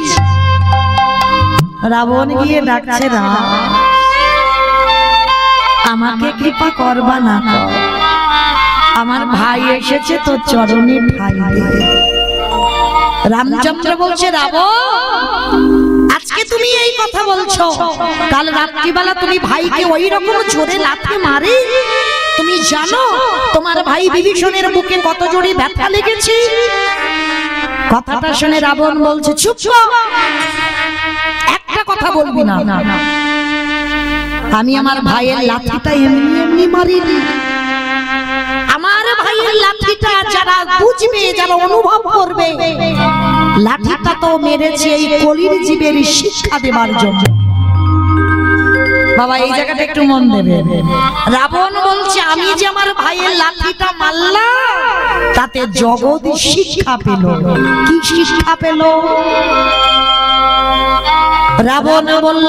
রাবণ গিয়ে ডাকছে, না আমাকে কৃপা করবা না, আমার ভাই এসেছে তোর চরণে ঠাই দে। রামচন্দ্র বলছে, রাবণ আজকে তুমি এই কথা বলছো, কাল রাত্রিবেলা তুমি ভাইকে ওই রকম জোরে লাথি মারে তুমি জানো তোমার ভাই বিভীষণের বুকে কত জোরে ব্যথা লেগেছে? কথাটা শুনে রাবণ বলছে, চুপ একটা কথা বলবি না। আমি আমার ভাইয়ের লাঠিটা এমনি এমনি মারিনি। আমার ভাইয়ের লাঠিটা যারা বুঝবে, যারা অনুভব করবে, লাঠিটা তো মেরেছে এই কলির জীবের শিক্ষা দেবার জন্য। বাবা, এই জায়গাটা একটু মন দেবে। রাবণ বলছে, আমি যে আমার ভাইয়ের লাঠিটা মারলাম তাতে জগৎ শিক্ষা পেল। কি শিক্ষা পেল? রাবণ বলল,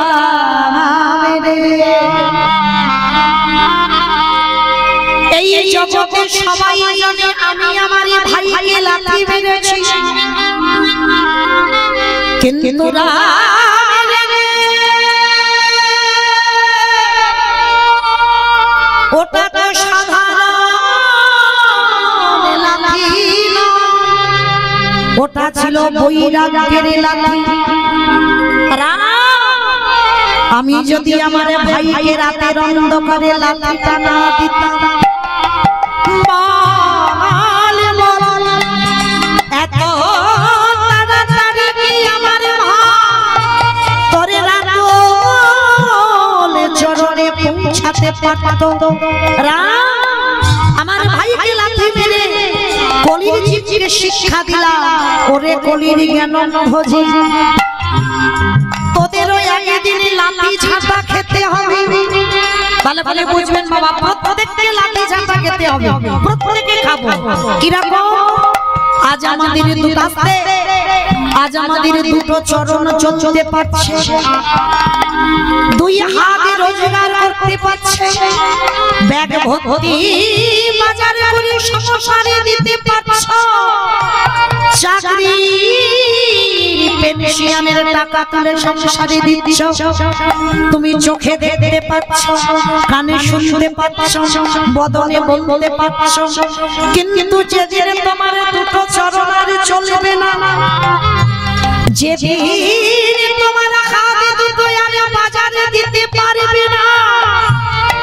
এই জগতে সবাই জানে আমি আমার ভাইকে লাথি মেরেছি, কিন্তু ওটা তো সাধারণ লাঠি, ওটা ছিল বৈরাগ্যের লাঠি। আমি যদি আমার ভাইকে রাতের অন্ধকারে লাঠিটা না দিতাম, এত তাড়াতাড়ি কি আমার ভাই তোরে রাতল চরণে পৌঁছাতে পারত? আমার ভাইকে লাথি মেরে কলির জীবকে শিক্ষা দিলা, ওরে কলির জ্ঞান ভোজি, তোদেরও একদিন লাঠি ঝাঁটা খেতে হবে। ভালো ভালো বুঝবেন বাবা, প্রত্যেককে লাঠি ঝাঁটা খেতে হবে, প্রত্যেককে খাবো। কিরকম? আজ আমাদের দুটাতে, আজ আমাদের দুটো চরণ চলতে পারছে, দুই হাতে রোজগার করতে পারছে, ব্যাগ ভর্তি বাজারে করে সংসারে দিতে পারছো, চাকরি পেনশনের টাকা তুলে সংসারে দিচ্ছ, তুমি চোখে দেখতে পাচ্ছ, কানে শুনতে পাচ্ছ, বদনে বলতে পাচ্ছ, কিন্তু যেদিন তোমার দুটো চরণ আর চলবে না, যেদিন তোমার হাতে দুটো আর বাজারে দিতে পারবে না,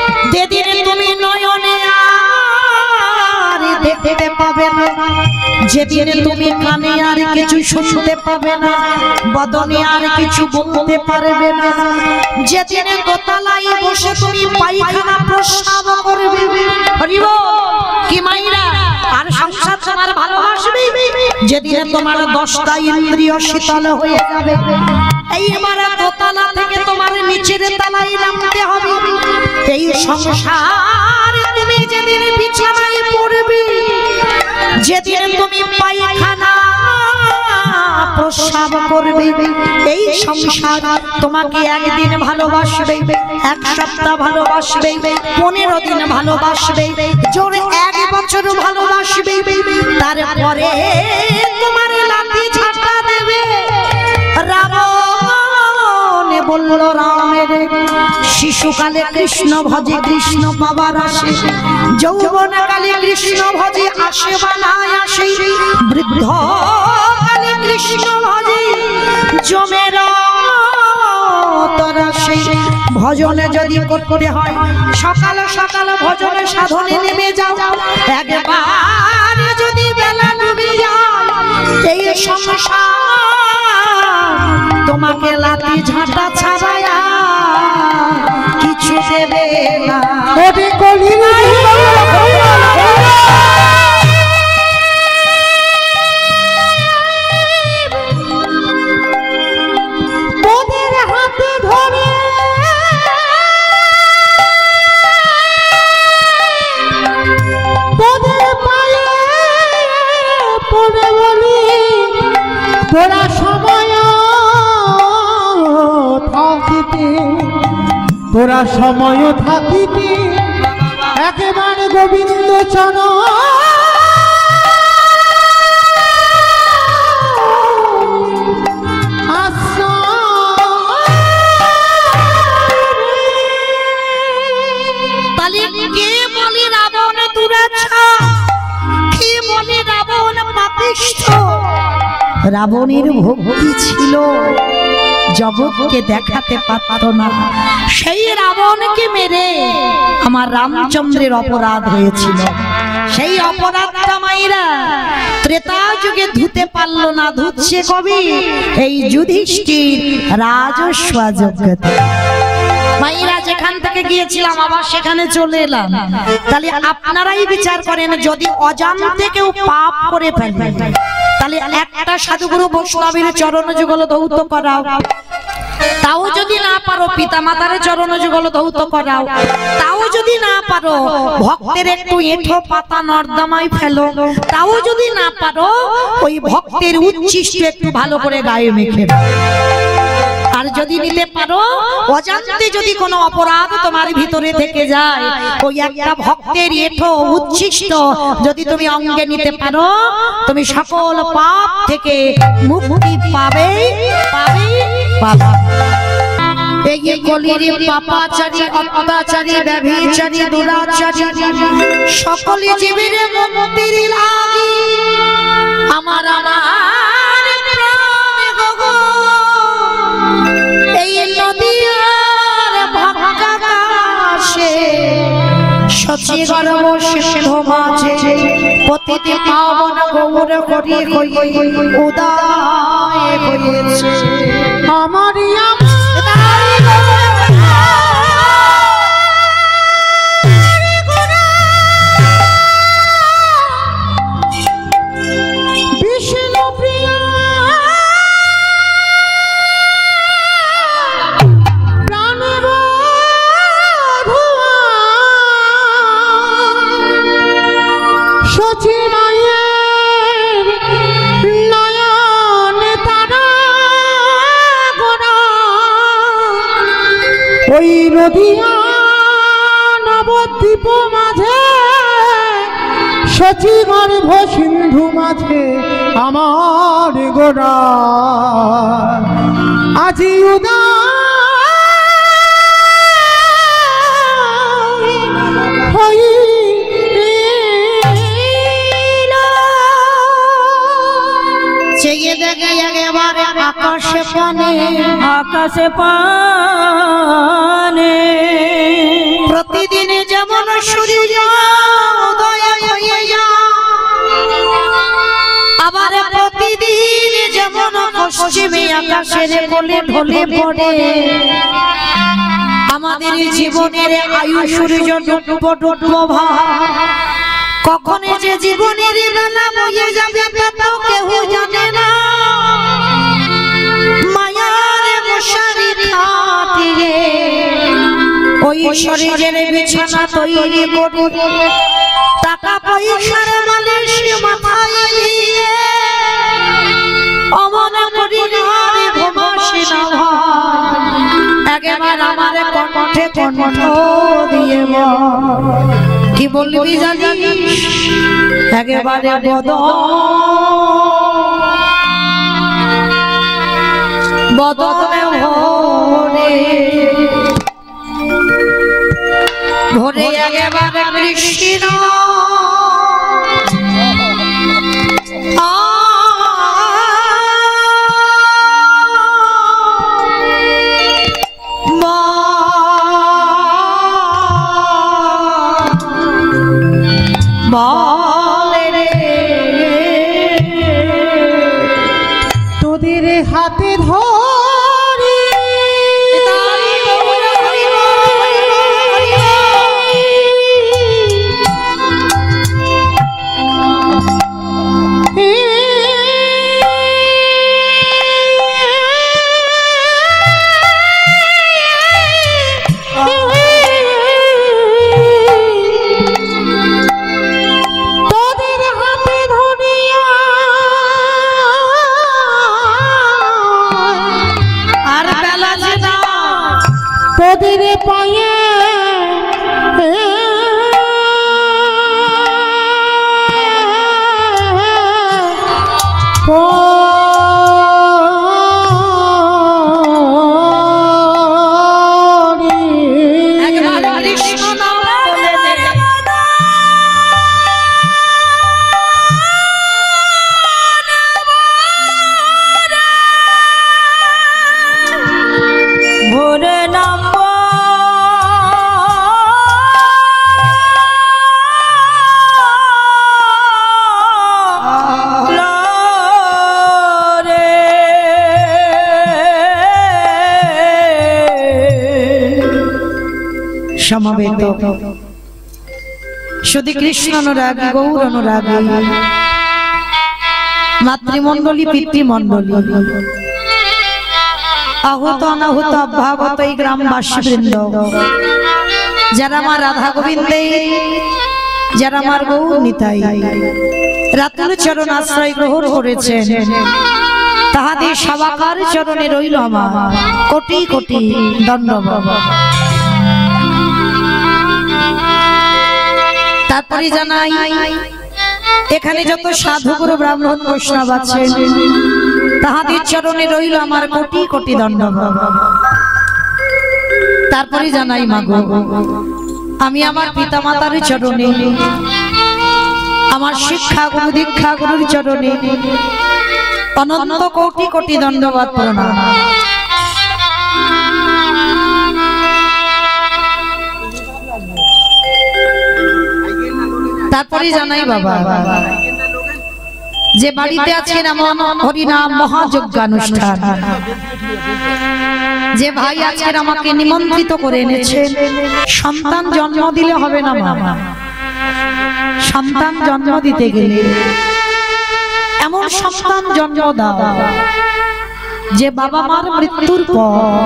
যেদিন তুমি নয়নে আর দেখতে পাবে না, যেদিন তুমি কানে আর কিছু শুনতে পাবে না, বদনে আর কিছু বলতে পারবে না, যেদিন দোতলায় বসে তুমি পায়খানা প্রস্রাব করবে, হরিব কি মাইরা, আর সংসার তোমার ভালোবাসবে, যেদিন তোমার দশটা ইন্দ্রিয় শীতল হয়ে যাবে, এইবার দোতলা থেকে তোমার নিচের তলায় নামতে হবে। এই সংসার তুমি যেদিন বিছানায় পড়বে, যেদিন তুমি পায়খানা প্রস্রাব করবে, এই সংসার তোমাকে একদিন ভালোবাসবে, এক সপ্তাহ ভালোবাসবে, পনেরো দিন ভালোবাসবে, জোরে এক বছর ভালোবাসবে, তারপরে তোমার লাঠি ঝাঁটা দেবে। রাবণ বলল রামের শিশুকালে কৃষ্ণ ভজে কৃষ্ণ পাবার আসে, যৌবনকালে কৃষ্ণ ভজে আসে বা না আসে, বৃদ্ধ কালে কৃষ্ণ ভজে জমের তরাসে। ভজনে যদি করতে হয় সকাল সকাল ভজনে সাধনে নেমে যাও, একবার যদি বেলা ডুবে যায়, এই সংসার তোমাকে লাঠি ঝাঁটা ছাড়ায়া কিছু দেবে না। তোদের হাতে ধরে তোদের পায়ে পড়ে বলি, তোরা সময় থাকিতে, তোরা সময় থাকিতে একেবারে গোবিন্দ চরণ রাবণের ভক্তি ছিল, জগৎকে দেখাতে পারত না, সেই রাবণকে মেরে আমার রামচন্দ্রের অপরাধ হয়েছিল। সেই অপরাধটা মাইরা ত্রেতা যুগে ধুতে পারলো না, ধুচ্ছে কবি এই যুধিষ্ঠির রাজস্ব যোগ্যতা। মাইরা যেখান থেকে গিয়েছিলাম আবার সেখানে চলে এলাম। তাহলে আপনারাই বিচার করেন, যদি অজান্তে কেউ পাপ করে ফেলে, তাহলে একটা সাধুগুরু বৈষ্ণবের চরণ যুগল ধৌত করাও, তাও যদি না পারো পিতা মাতার চরণ যুগল ধৌত করাও, তাও যদি না পারো ভক্তের একটু এঁঠো পাতা নর্দমায় ফেলো, তাও যদি না পারো ওই ভক্তের উচ্ছিষ্ট একটু ভালো করে গায়ে মেখে। আর যদি নিতে পারো, অজান্তে যদি কোনো অপরাধ তোমার ভিতরে থেকে যায়, ওই একটা ভক্তের এঁঠো উচ্ছিষ্ট যদি তুমি অঙ্গে নিতে পারো, তুমি সকল পাপ থেকে মুক্তি পাবে পাবে পাবে। এই কলির পাপাচারী অত্যাচারী ব্যভিচারী দুরাচারী সকল জীবের মুক্তির লাগি আমার আমার এই নদীর ভাগাকাশে সচি গর্ব সিন্ধ মাঝে পতিতে পাবন গৌর করি উদয় হয়েছে আমার ওই নদিয়া নবদ্বীপ মাঝে সচি গর্ভ সিন্ধু মাঝে আমার গোড়া আজি উদয় হইল। চেয়ে দেখে একেবারে আকাশে পানে আকাশে পানে প্রতিদিনে যেমন সূর্য উদয় হয়ে যায়, পশ্চিমে আকাশের কোলে ঢলে পড়ে আমাদের জীবনের আয়ু সূর্য ডুব ডুব কখন যে জীবনের বেলা বয়ে যাবে তা তো কেউ জানে না মায়ার মশারি খাটিয়ে ওই শরীরের বিছানা তৈরি করে টাকা পয়সার মালিশ মাথায় দিয়ে অমন করি রে ঘুমাসি না একবার আমার কণ্ঠে কণ্ঠ দিয়ে কি বলবি জানিস একেবারে বদন বদনে ভরে ভরে একেবারে কৃষ্ণ তোদের হাতে ধরে তোদের পায়ে সমবেত শুধু কৃষ্ণ অনুরাগী গৌর অনুরাগী মাতৃমণ্ডলী পিতৃমণ্ডলী আহত অনাহত অভ্যাগত এই গ্রামবাসী বৃন্দ যারা আমার রাধা গোবিন্দে যারা আমার গৌর নিতাই রাতুল চরণ আশ্রয় গ্রহণ করেছেন তাহাদের সবাকার চরণে রইল আমার কোটি কোটি দণ্ডবৎ। তারপরে জানাই এখানে যত সাধুগুরু ব্রাহ্মণ বৈষ্ণব আছেন তাহাদের চরণে রইল আমার কোটি কোটি দণ্ডবৎ। তারপরে জানাই মাগো আমি আমার পিতামাতার চরণে আমার শিক্ষা গুরু দীক্ষা গুরুর চরণে অনন্ত কোটি কোটি দণ্ডবৎ প্রণাম। তারপরে জানাই বাবা যে বাড়িতে আছেন এমন হরিনাম মহাযজ্ঞানুষ্ঠান যে ভাই আজকের আমাকে নিমন্ত্রিত করে এনেছেন সন্তান জন্ম দিলে হবে না মামা, সন্তান জন্ম দিতে গেলে এমন সন্তান জন্ম দাও যে বাবা মার মৃত্যুর পর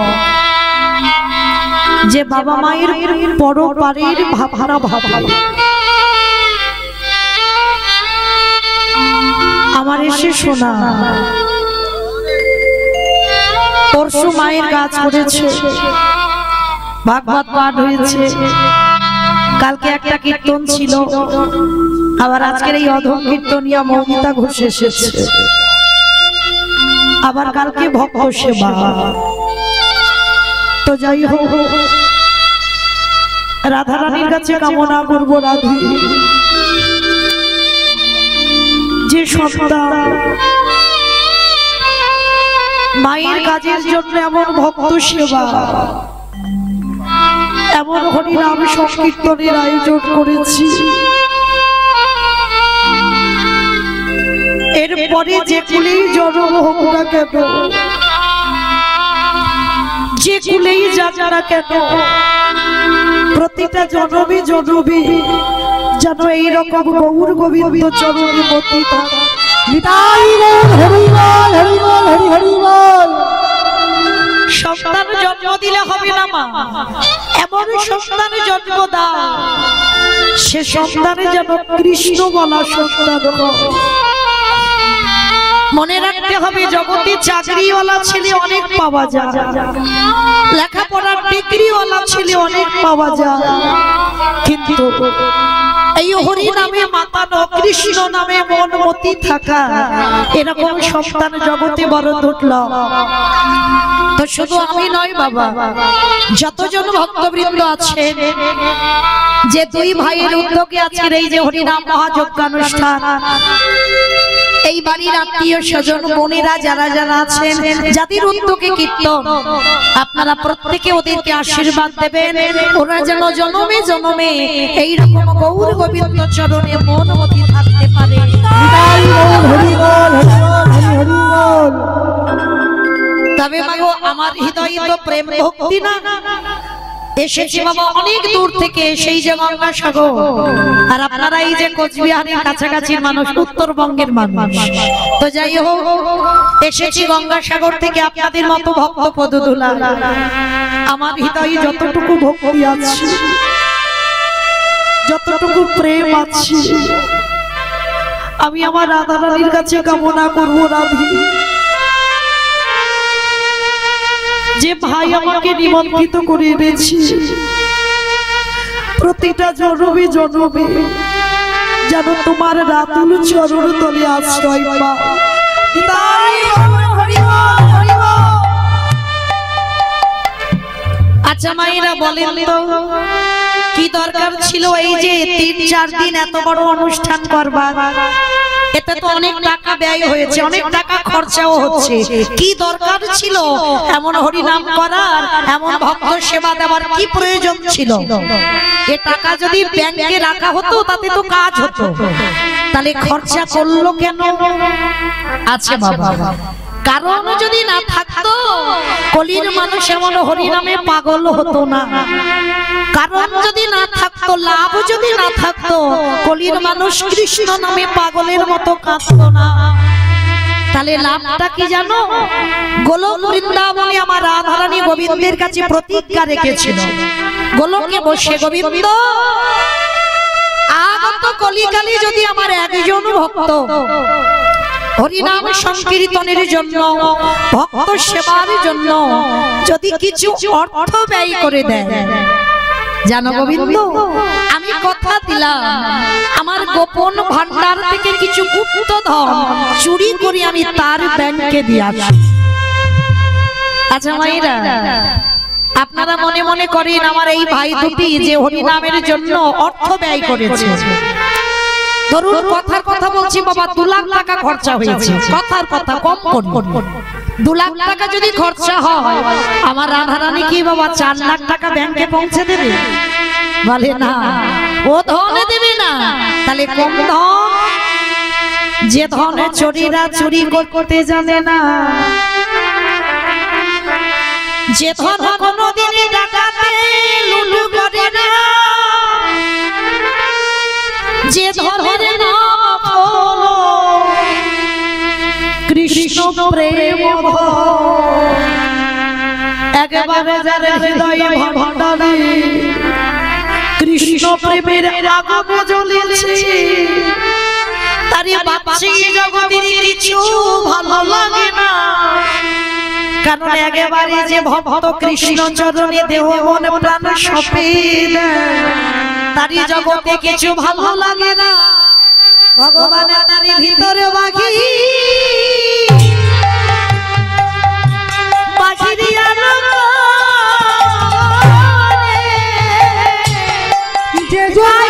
যে বাবা মায়ের পরপারের ভাবনা ভাবা। আমার এসে শোনা পরশু মায়ের কাজ করেছে, ভাগবত পাঠ হয়েছে, কালকে একটা কীর্তন ছিল, আবার আজকের এই অধম কীর্তনিয়া মৌমিতা ঘোষ এসেছে, আবার কালকে ভক্ত সেবা। তো যাই হোক রাধা রানীর কাছে কামনা করব রাধি যে সন্তান মায়ের কাজের জন্য এমন ভক্ত সেবা এমন হরিনাম সংকীর্তনের আয়োজন করেছি, এরপরে যে কুলেই জন্ম হোক না কেন যে কুলেই যাক না কেন প্রতিটা জনমে জনমে যেন এইরকম গৌর গোবিন্দ চরণে মতি থাকে। সন্তান জন্ম দিলে হবে না মা, এমন সন্তান জন্ম দাও সে সন্তানে যেন কৃষ্ণ বলা সন্তান। মনে রাখতে হবে জগতে চাকরিওয়ালা ছেলে অনেক পাওয়া যায়, লেখাপড়ার ডিগ্রিওয়ালা ছেলে অনেক পাওয়া যায়, কিন্তু এই হরি নামে মাতানো কৃষ্ণ নামে মন মতি থাকা এরকম সন্তান জগতে বড় দুর্লভ। তো শুধু আমি নয় বাবা, যতজন ভক্তবৃন্দ আছেন যে দুই ভাইয়ের উদ্যোগে আজকের এই যে হরিনাম মহাযজ্ঞানুষ্ঠান, এই বাড়ির আত্মীয় স্বজন বোনেরা যারা যারা আছেন যাদের উদ্যোগে কীর্তন, আপনারা প্রত্যেকে ওদেরকে আশীর্বাদ দেবেন, ওরা যেন জনমে জনমে এইরকম গৌর গোবিন্দ চরণে মন মতি থাকতে পারে। তবে মাগো আমার হৃদয়ে তো প্রেম ভক্তি না, এসেছি বাবা অনেক দূর থেকে, সেই যে গঙ্গাসাগর, আর আপনারা এই যে কোচবিহারের কাছাকাছি মানুষ, উত্তরবঙ্গের মানুষ। তো যাই হোক এসেছি গঙ্গাসাগর থেকে আপনাদের মতো ভক্ত পদধূলা। আমার হৃদয়ে যতটুকু ভক্তি আছে, যতটুকু প্রেম আছে, আমি আমার রাধা রানীর কাছে কামনা করবো রাধি, যে ভাই আমাকে নিমন্ত্রিত করে এনেছি প্রতিটা জনমে জনমে যেন তোমার রাতুল চরণ তলে আশ্রয় পায়। আচ্ছা মায়েরা বলেন তো কি দরকার ছিল এই যে তিন চার দিন এত বড় অনুষ্ঠান করবার? এতে তো অনেক টাকা ব্যয় হয়েছে, অনেক টাকা খরচাও হচ্ছে। কি দরকার ছিল এমন হরিনাম করার, এমন ভক্ত সেবা দেওয়ার কি প্রয়োজন ছিল? এ টাকা যদি ব্যাংকে রাখা হতো তাতে তো কাজ হতো, তাহলে খরচা করলো কেন? আছে বাবা, কারণ যদি না থাকতো কলির মানুষ এমন হরিনামে পাগল হতো না। কারণ যদি না থাকতো, লাভ যদি না থাকতো, কলির মানুষ কৃষ্ণ নামে পাগলের মতো কাঁদতো না। তাহলে লাভটা কি জানো? গোলক বৃন্দাবনে আমার রাধা রানী গোবিন্দের কাছে প্রতিজ্ঞা রেখেছিল, গোলকে বসে, গোবিন্দ আগত কলিকালে যদি আমার একজন ভক্ত হরিনাম সংকীর্তনের জন্য, ভক্ত সেবার জন্য যদি কিছু অর্থ ব্যয় করে দেয়, জানো গোবিন্দ আমি কথা দিলাম আমার গোপন ভান্ডার থেকে কিছু গুপ্ত ধন চুরি করে আমি তার ব্যাংকে দিয়ে আসি। আচ্ছা মায়েরা, আপনারা মনে মনে করেন আমার এই ভাই দুটি যে হরিনামের জন্য অর্থ ব্যয় করেছে, ধরুন কথার কথা বলছি বাবা, দু লাখ টাকা খরচা হয়েছে, কথার কথা কম করি, দু লাখ টাকা যদি খরচা হয় আমার রাধা রানী কি বাবা চার লাখ টাকা ব্যাংকে পৌঁছে দেবে? বলে না, ও ধনে দেবে না। তাহলে কম ধন, যে ধনে চোরেরা চুরি করতে জানে না, যে ধন কোনোদিন ডাকাতে লুলু করে না, যে ধনের নাম হলো কৃষ্ণ প্রেম, একবারে যার হৃদয়ে ভান্ডারে কৃষ্ণ প্রেমের আগুন জ্বলেছে, তারই বাচ্চি জগতের কিছু ভালো লাগে না। কারণ একেবারে যে ভক্ত কৃষ্ণ চরণে দেহ মন প্রাণ সঁপে দেয়, তারই জগতে কিছু ভালো লাগে না। ভগবান তারই ভিতরে বাকি বাকি আনন্দ যে জয়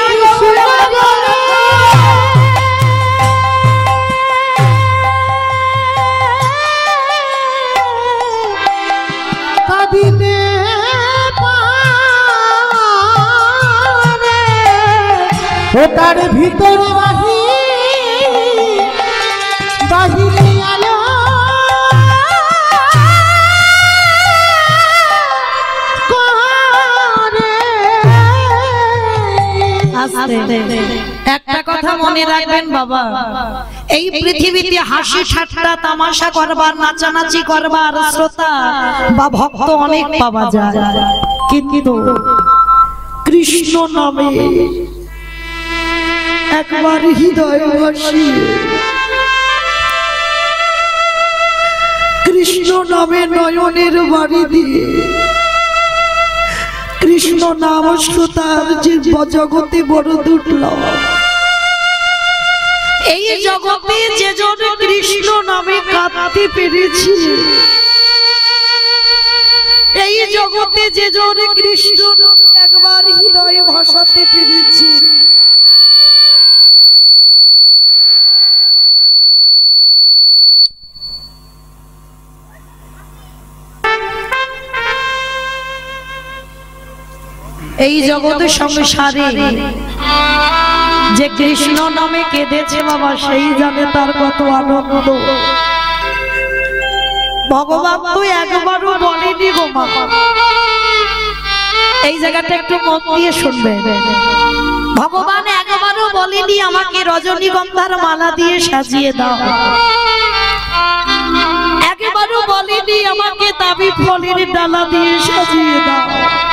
কাঁদিতে পারে ও তার ভিতরে বাহি বাহিরে আলো আস্তে একটা কথা মনে রাখবেন বাবা, এই পৃথিবীতে হাসি ঠাট্টা তামাশা করবার, নাচানাচি করবার শ্রোতা বা ভক্ত অনেক পাওয়া যায়, কিন্তু কৃষ্ণ নামে একবার হৃদয় বসিয়ে কৃষ্ণ নামে নয়নের বাড়ি দিয়ে কৃষ্ণ নাম শ্রোতার যে জগতে বড় দুর্লভ। এই জগতে যে জন কৃষ্ণ নামে কাঁদতে পেরেছি, এই জগতে যে জন কৃষ্ণ নামে একবার হৃদয় ভাসাতে পেরেছি, এই জগতের সংসারে যে কৃষ্ণ নামে কেঁদেছে বাবা, সেই জানে তার কত আনন্দ। ভগবান তো একবারও বলেনি গো মা, এই জায়গাটা একটু মন দিয়ে শুনবেন, ভগবান একবারও বলেনি আমাকে রজনীগন্ধার মালা দিয়ে সাজিয়ে দাও, একবারও বলেনি আমাকে দাবি ফলের ডালা দিয়ে সাজিয়ে দাও,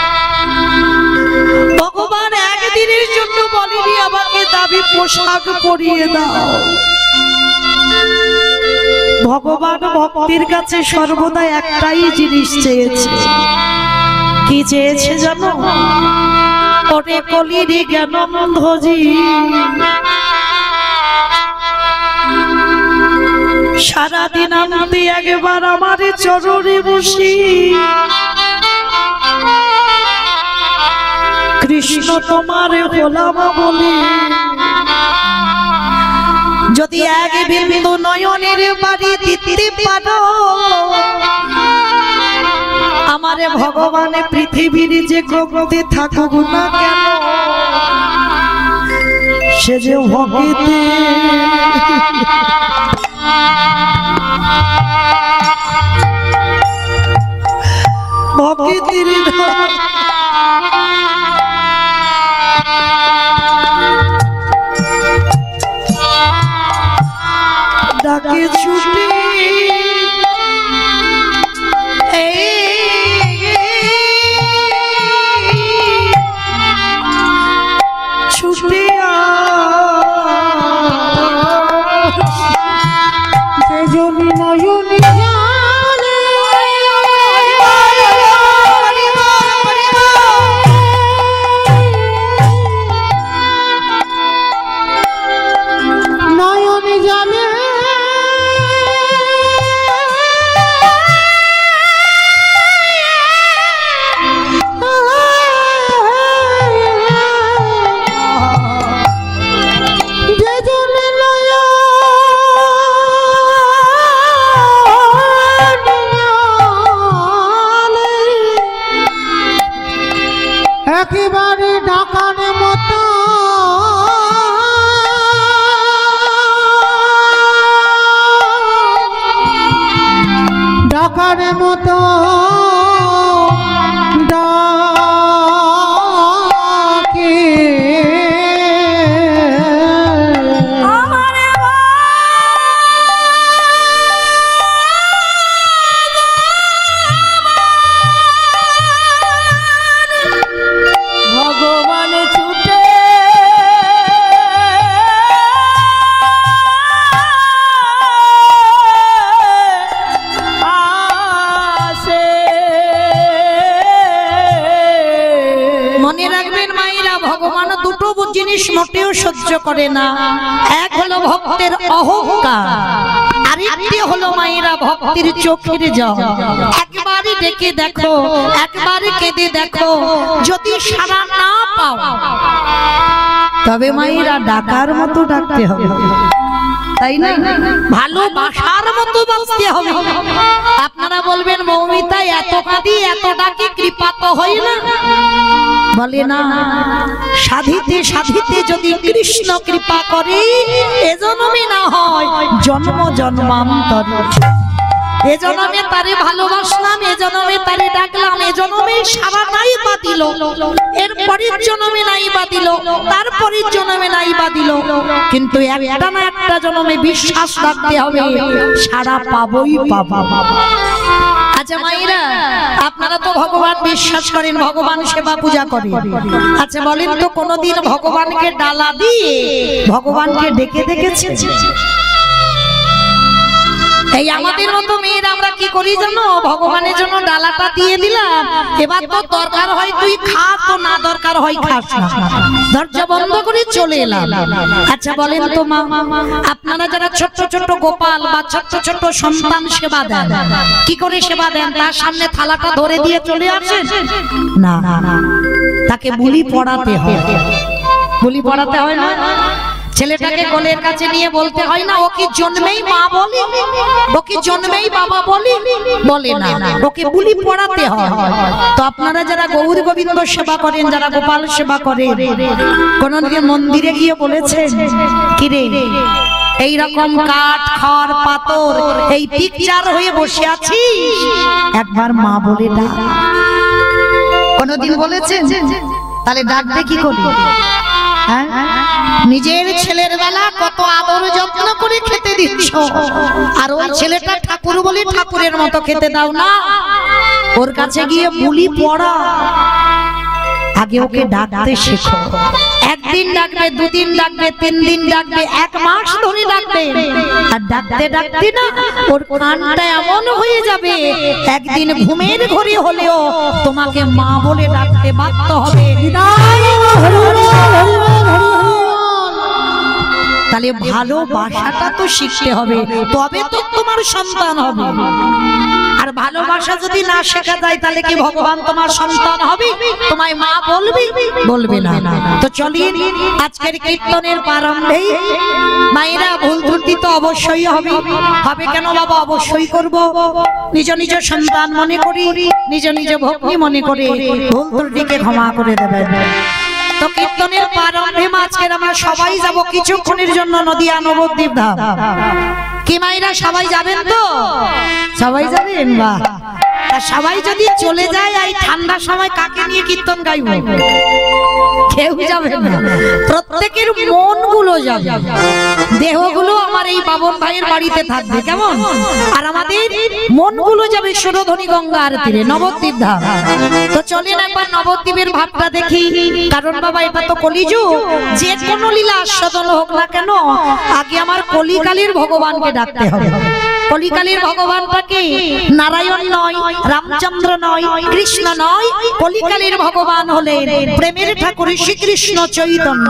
ভগবান একদিনের জন্য বলেনি আমাকে দাবি পোশাক পরিয়ে দাও। ভগবান ভক্তির কাছে সর্বদা একটাই জিনিস চেয়েছে, কি চেয়েছে জানো? ওরে কলির জ্ঞানন্ধজি, সারাদিন আনন্দে একবার আমার চরণে বসি কৃষ্ণ তোমার গোলাম বলে যদি এক বিন্দু নয়নের বাড়ি দিতে পারো, আমারে ভগবানে পৃথিবীর যে গ্রহে থাকুক না কেন, সে যে ভক্তি ভক্তির ডাকে ছুটি ছুটি সেজনি নয়নি জানে নয়নি জানে একেবারে ডাকার মতো ডাকার মতো ডাকে মোটেও সহ্য করে না। এক হলো ভক্তের অহংকার, আরেকটি হলো মায়েরা ভক্তির চোখের জল। একবারই ডেকে দেখো, একবারই কেঁদে দেখো, যদি সাড়া না পাও তবে মায়েরা ডাকার মতো ডাকতে হবে, তাই না? ভালোবাসার মতো বাঁচতে হবে। আপনারা বলবেন মৌমিতা এত কাঁদি এত ডাকে কৃপা তো হয় না, বলে না। সাধিতে সাধিতে যদি কৃষ্ণ কৃপা করে এ জন্মে না হয় জন্ম জন্মান্তর। এ জন্মে তারে ভালোবাসলাম, এ জন্মে তারে ডাকলাম, এ জন্মে সারা নাই বা দিল, এর পরের জন্মে নাই বা দিল, তার পরের জন্মে নাই বা দিল, কিন্তু একটা না একটা জন্মে বিশ্বাস রাখতে হবে সারা পাবই পাবো। আচ্ছা মায়েরা, আপনারা তো ভগবান বিশ্বাস করেন, ভগবান সেবা পূজা করেন। আচ্ছা বলেন তো কোনদিন ভগবানকে ডালা দিয়ে ভগবানকে ডেকে দেখেছেন? এই আমাদের মতো মেয়েরা আমরা কি করি জানো, ভগবানের জন্য ডালাটা দিয়ে দিলাম, এবার তো দরকার হয় তুই খা, তো না দরকার হয় খাস না, দরজা বন্ধ করে চলে এলাম। আচ্ছা বলেন তো মা, আপনারা যারা ছোট ছোট গোপাল বা ছোট ছোট সন্তান সেবা দেন, কি করে সেবা দেন? তার সামনে থালাটা ধরে দিয়ে চলে আসেন? না, তাকে বুলি পড়াতে হয়। বুলি পড়াতে হয় না? ছেলেটাকে কোলের কাছে নিয়ে বলতে হয় না, ও কি জন্মেই মা বলি, ও কি জন্মেই বাবা বলি, বলে না, ওকে বুলি পড়াতে হয়। তো আপনারা যারা গৌর গোবিন্দ সেবা করেন, যারা গোপাল সেবা করেন, কোনদিন মন্দিরে গিয়ে বলেছেন কি রে এই রকম কাঠ খড় পাথর এই পিকচার হয়ে বসে আছি, একবার মা বলে ডাক? কোনদিন বলেছেন? তাহলে ডাকবে কি করে? হ্যাঁ, নিজের ছেলের বেলা কত আদর যত্ন করে খেতে দিচ্ছ, আর ওই ছেলেটা ঠাকুর বলে ঠাকুরের মতো খেতে দাও না, ওর কাছে গিয়ে বুলি পড়া। আগে ওকে ডাকতে শেখো। একদিন ডাকবে, দুদিন ডাকবে, তিন দিন ডাকবে, এক মাস ধরে ডাকবে, আর ডাকতে ডাকতে না ওর কানটা এমন হয়ে যাবে, একদিন ঘুমের ঘরে হলেও তোমাকে মা বলে ডাকতে বাধ্য হবে। তাহলে ভালোবাসাটা তো শিখতে হবে, তবে তো তোমার সন্তান হবে। আর ভালোবাসা যদি না শেখা যায়, তাহলে কি ভগবান তোমার সন্তান হবে? তোমায় মা বলবে? বলবে না। তো চলিয়ে আজকের কীর্তনের প্রারম্ভেই মায়েরা ভুল ত্রুটি তো অবশ্যই হবে। হবে কেন বাবা? অবশ্যই করব। নিজ নিজ সন্তান মনে করি, নিজ নিজ ভক্তি মনে করে ভুল ত্রুটিকে ক্ষমা করে দেবেন। তো কীর্তনের প্রারম্ভে আজকের আমরা সবাই যাব কিছুক্ষণের জন্য নদিয়া নবদ্বীপ ধাম। কি মায়েরা সবাই যাবেন তো? সবাই যাবেন? বাহ, সবাই যদি চলে যায় এই ঠান্ডার সময় কাকে নিয়ে কীর্তন গাইব? কেউ যাবে না, প্রত্যেকের মনগুলো যাবে, দেহগুলো আমার এই বাবন ভাইয়ের বাড়িতে থাকবে, কেমন? আর আমাদের মনগুলো যাবে সুরধনী গঙ্গার তীরে নবদ্বীপ ধাম। তো চলেন একবার নবদ্বীপের ভাবটা দেখি, কারণ বাবা এটা তো কলিযুগ, যে কোনো লীলা আস্বাদন হোক না কেন আগে আমার কলিকালের ভগবানকে ডাকতে হবে। কলিকালের ভগবানটাকে নারায়ণ নয়, রামচন্দ্র নয়, কৃষ্ণ নয়, কলিকালের ভগবান হলেন প্রেমের ঠাকুর শ্রীকৃষ্ণ চৈতন্য।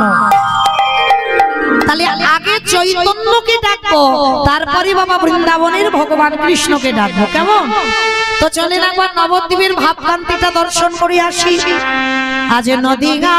তাহলে আগে চৈতন্যকে ডাকবো, তারপরে বাবা বৃন্দাবনের ভগবান কৃষ্ণকে ডাকবো, কেমন? তো চলেন একবার নবদ্বীপের ভাবকান্তিটা দর্শন করে আসি। আজ নদী গা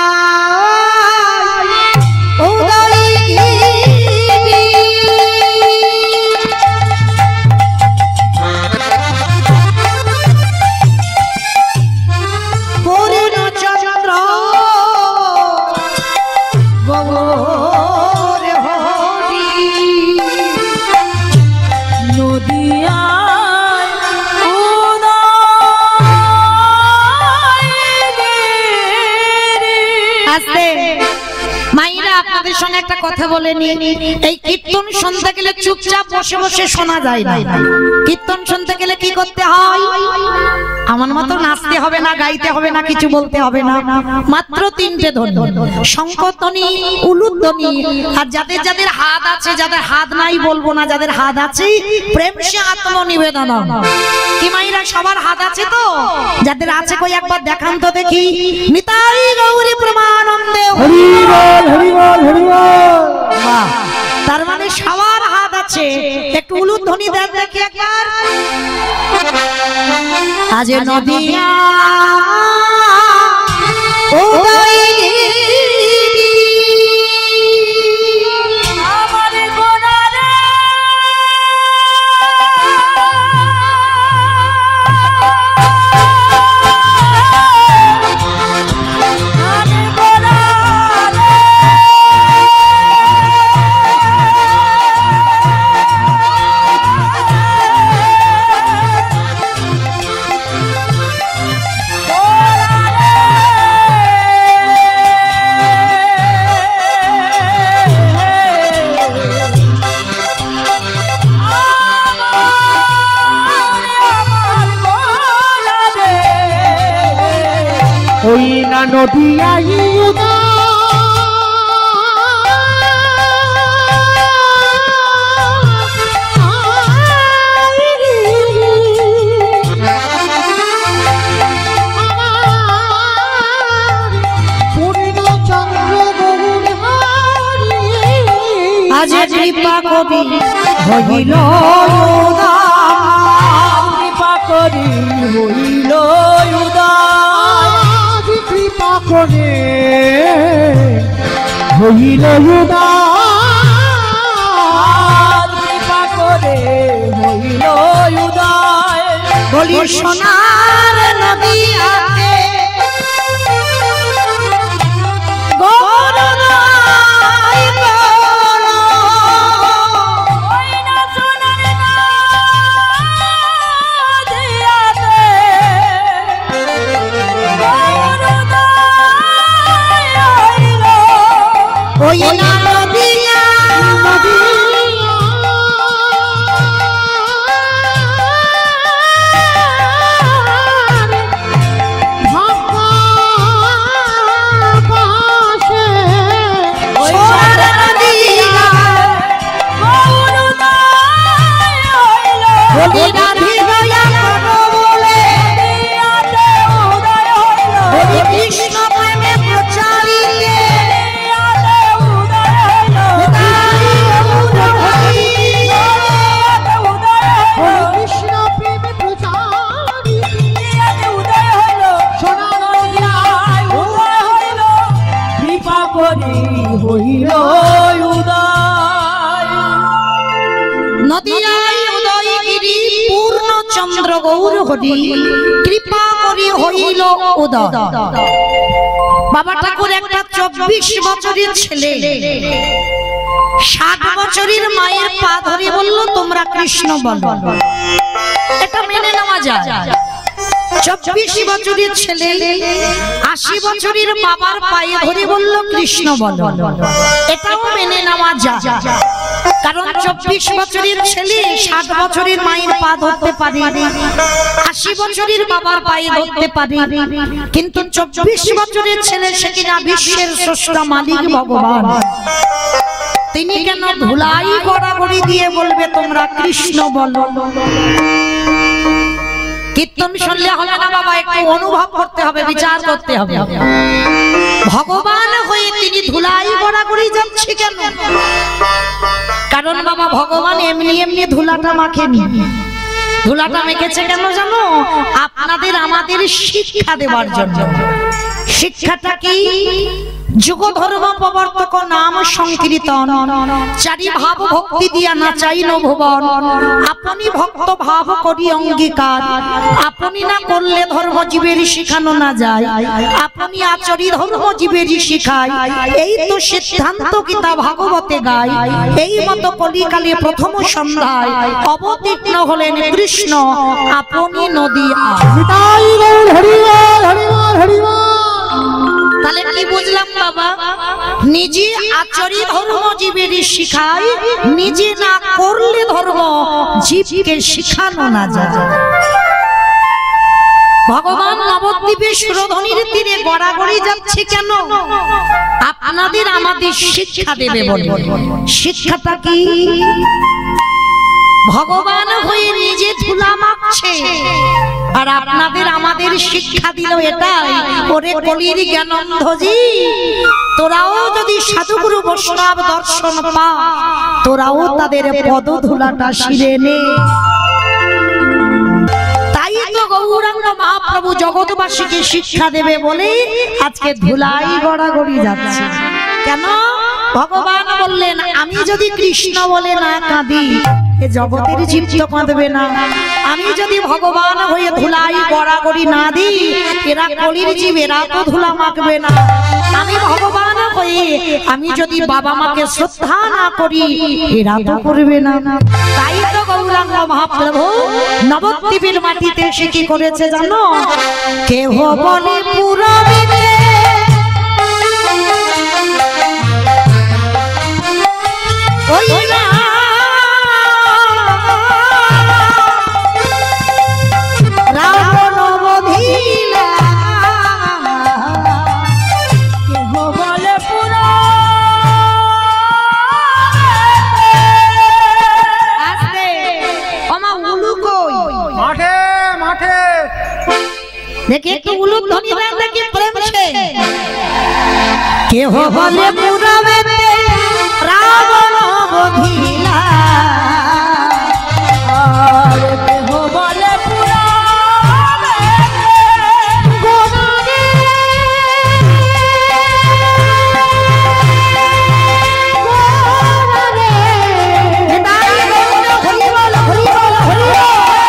একটা কথা বলে নি, এই কীর্তন শুনতে গেলে চুপচাপ বসে বসে শোনা যায় না। কীর্তন শুনতে গেলে কি করতে হয়? আমার মতো নাচতে হবে না, গাইতে হবে না, কিছু বলতে হবে না, মাত্র তিনটে ধ্বনি, শঙ্খধ্বনি, উলুধ্বনি, আর যাদের যাদের হাত আছে, যাদের হাত নাই বলবো না, যাদের হাত আছে প্রেম সে আত্মনিবেদন। কি মাইরা সবার হাত আছে তো? যাদের আছে কই একবার দেখান তো দেখি। নিতাই গৌরী প্রেমানন্দে হরি বল, হরি বল, হরি বল। বাহ, তার মানে সবার হাত আছে। একটু উলুধ্বনি দেন দেখি একবার। আজ নদিয়া ও ওই না নদিয়াই আজ কৃপা করি হইল কৃপা করি হইল উদয় কৃপা করে হইল কৃপা করে হইল উদয় বলি সোনার নদিয়াতে গৌরনাই গৌর ওই না সোনার নদিয়াতে গৌরোদয় হইল। ওই না নদিয়া কৃষ্ণ প্রেমে প্রচারিতে কৃষ্ণ প্রেমে কৃপা করি হইল উদয় নদিয়ায় উদয়গিরি পূর্ণ চন্দ্র গৌর হরি কৃপা করি হইল উদয়। বাবা ঠাকুর একটা চব্বিশ বছরের ছেলে ষাট বছরের মায়ের পা ধরে বলল তোমরা কৃষ্ণ বলো, এটা মেনে নেওয়া যায়। চব্বিশ বছরের ছেলে আশি বছরের বাবার পায়ে ধরে বলল কৃষ্ণ বলো, এটাও মেনে নেওয়া যায়। কারণ চব্বিশ বছরের ছেলে ষাট বছরের মায়ের পা ধরতে পারে, আশি বছরের বাবার পায়ে ধরতে পারে, কিন্তু চব্বিশ বছরের ছেলে সে কিনা বিশ্বের স্রষ্টা মালিক ভগবান, তিনি কেন ধুলাই গড়াগড়ি দিয়ে বলবে তোমরা কৃষ্ণ বলো? কীর্তন শুনলে হবে না বাবা, একটু অনুভব করতে হবে, বিচার করতে হবে। ভগবান হয়ে তিনি ধুলাই গড়াগড়ি যাচ্ছে কেন? কারণ বাবা ভগবান এমনি এমনি ধুলাটা মাখেনি। ধুলাটা মেখেছে কেন জানো? আপনাদের আমাদের শিক্ষা দেওয়ার জন্য। শিক্ষাটা কি? যুগ ধর্ম প্রবর্তক নাম সংকীর্তন, চারি ভাব ভক্তি দিয়া নাচাইল ভুবন, আপনি ভক্ত ভাব করি অঙ্গীকার, আপনি না করলে ধর্ম জীবের শিখানো না যায়, আপনি আচরি ধর্ম জীবের শিখায়, এই তো সিদ্ধান্ত গীতা ভাগবতে গায়। এই মতো কলিকালে প্রথম সন্ধ্যায় অবতীর্ণ হলেন কৃষ্ণ আপনি নদিয়া। তাহলে কি বুঝলাম বাবা? নিজে আচরি ধর্ম জীবের শিখায়, নিজে না করলে ধর্ম জীবকে শিখানো না যায়। ভগবান নবদ্বীপে সুরধনির তীরে গড়াগড়ি যাচ্ছে কেন? আপনাদের আমাদের শিক্ষা দেবে বলে। শিক্ষাটা কি? ভগবান হয়ে নিজে ধুলা মাখছে, আর আপনাদের আমাদের শিক্ষা দিল এটাই, ওরে কলির জ্ঞানন্ধজি, তোরাও যদি সাধুগুরু বৈষ্ণব দর্শন পা, তোরাও তাদের পদ ধুলাটা শিরে নে। তাই তো গৌরাঙ্গ মহাপ্রভু জগৎবাসীকে শিক্ষা দেবে বলে আজকে ধুলাই গড়াগড়ি যাচ্ছে। কেন? ভগবান বললেন আমি যদি কৃষ্ণ বলে না কাঁদি, এ জগতের জীব তো কাঁদবে না। আমি যদি ভগবান হয়ে ধুলাই গড়াগড়ি না দিই, এরা কলির জীব, এরা তো ধুলা মাখবে না। আমি ভগবান হয়ে আমি যদি বাবা মাকে শ্রদ্ধা না করি, এরা তো করবে না। তাই তো গৌরাঙ্গ মহাপ্রভু নবদ্বীপের মাটিতে সে কি করেছে জানো? কেহ বলে পুরবিতে ওই না রাবণ বধিলা কেহ বলে পুরাবেতে রাবণ বধিলা, আর কেহ বলে পুরাবেতে গোনারে গোনারে হরি বল হরি বল হরি বল।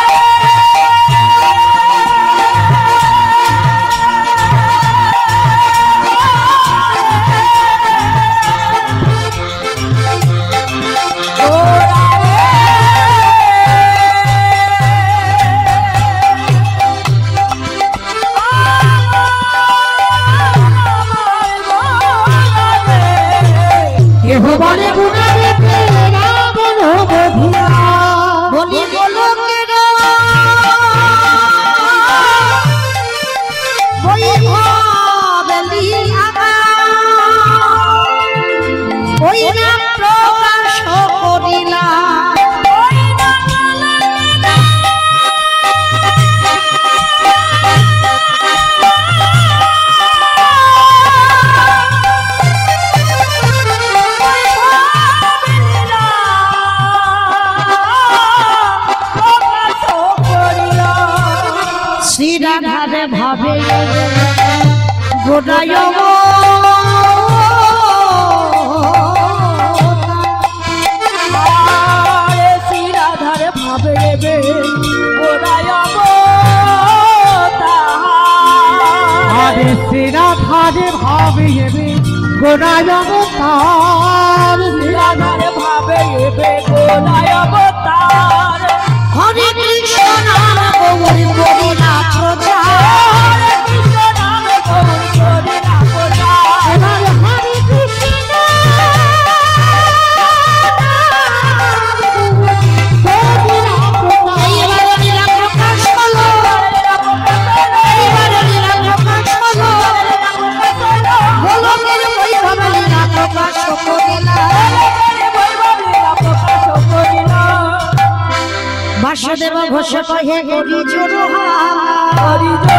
কেহ বলে গুণারেতে রাবণ বধিলা, বলি বলো কেরা বৈভব লীলা, ওই না প্রকাশ করিলা। শ্রীরাধারে ভাবে গোড়ায় শ্রীরাধারে ভাবে রে গোরায় আরে শ্রীরাধারে ভাবে এবে গোনায় অবতার, শ্রীরাধারে ভাবে এবে গোরায় অবতার। হরে কৃষ্ণ নাম গৌরী করিলা প্রচার, কৃষ্ণ নামে গৌর করিলা প্রচার। এবার হরে কৃষ্ণ এইবারে লীলা প্রকাশ হলো, এইবারে লীলা প্রকাশ হলো, গোলকের বৈভব লীলা প্রকাশ করিলা। বাসুদেব ঘোষ কহে গরি জোড়হার,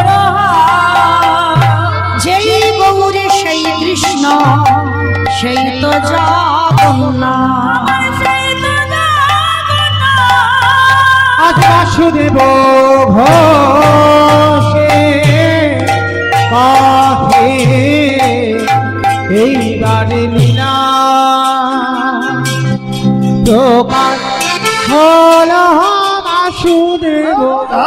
যেই গৌরী সেই কৃষ্ণ সেই তো জগন্নাথ। আজ বাসুদেব ঘোষে কহে এইবার লীলা প্রকাশ হল বাসুদেব।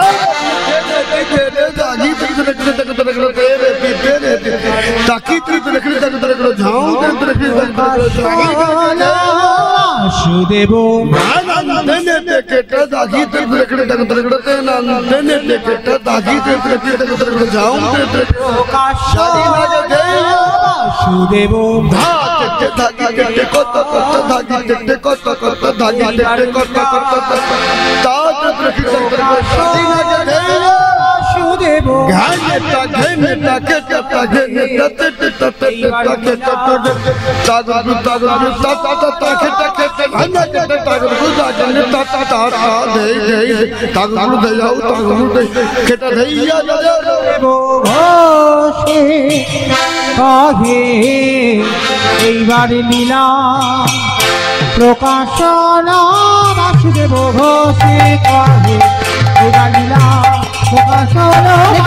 বাসুদেব বাসুদেব বাসুদেব ঘোষে কহে এইবার লীলা প্রকাশন। বাসুদেব ঘোষে কহে এইবার লীলা প্রকাশন,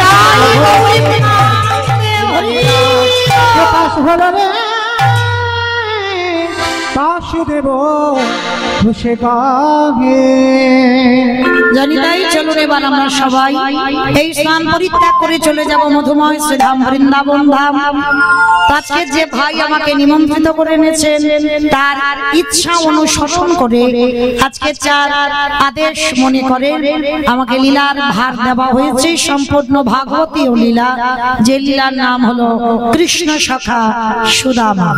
প্রকাশ হল রে বাসুদেব ঘোষে কহে। জানি তাই চলুন এবার আমরা সবাই এই স্নান পরিত্যাগ করে চলে যাব মধুময় শ্রীধাম বৃন্দাবন ধাম। আজকে যে ভাই আমাকে নিমন্ত্রিত করে এনেছেন তার ইচ্ছা অনুসরণ করে আজকে চার আদেশ মনে করে আমাকে লীলার ভার দেওয়া হয়েছে, সম্পূর্ণ ভাগবতীয় লীলা, যে লীলার নাম হলো কৃষ্ণ সখা সুদামা।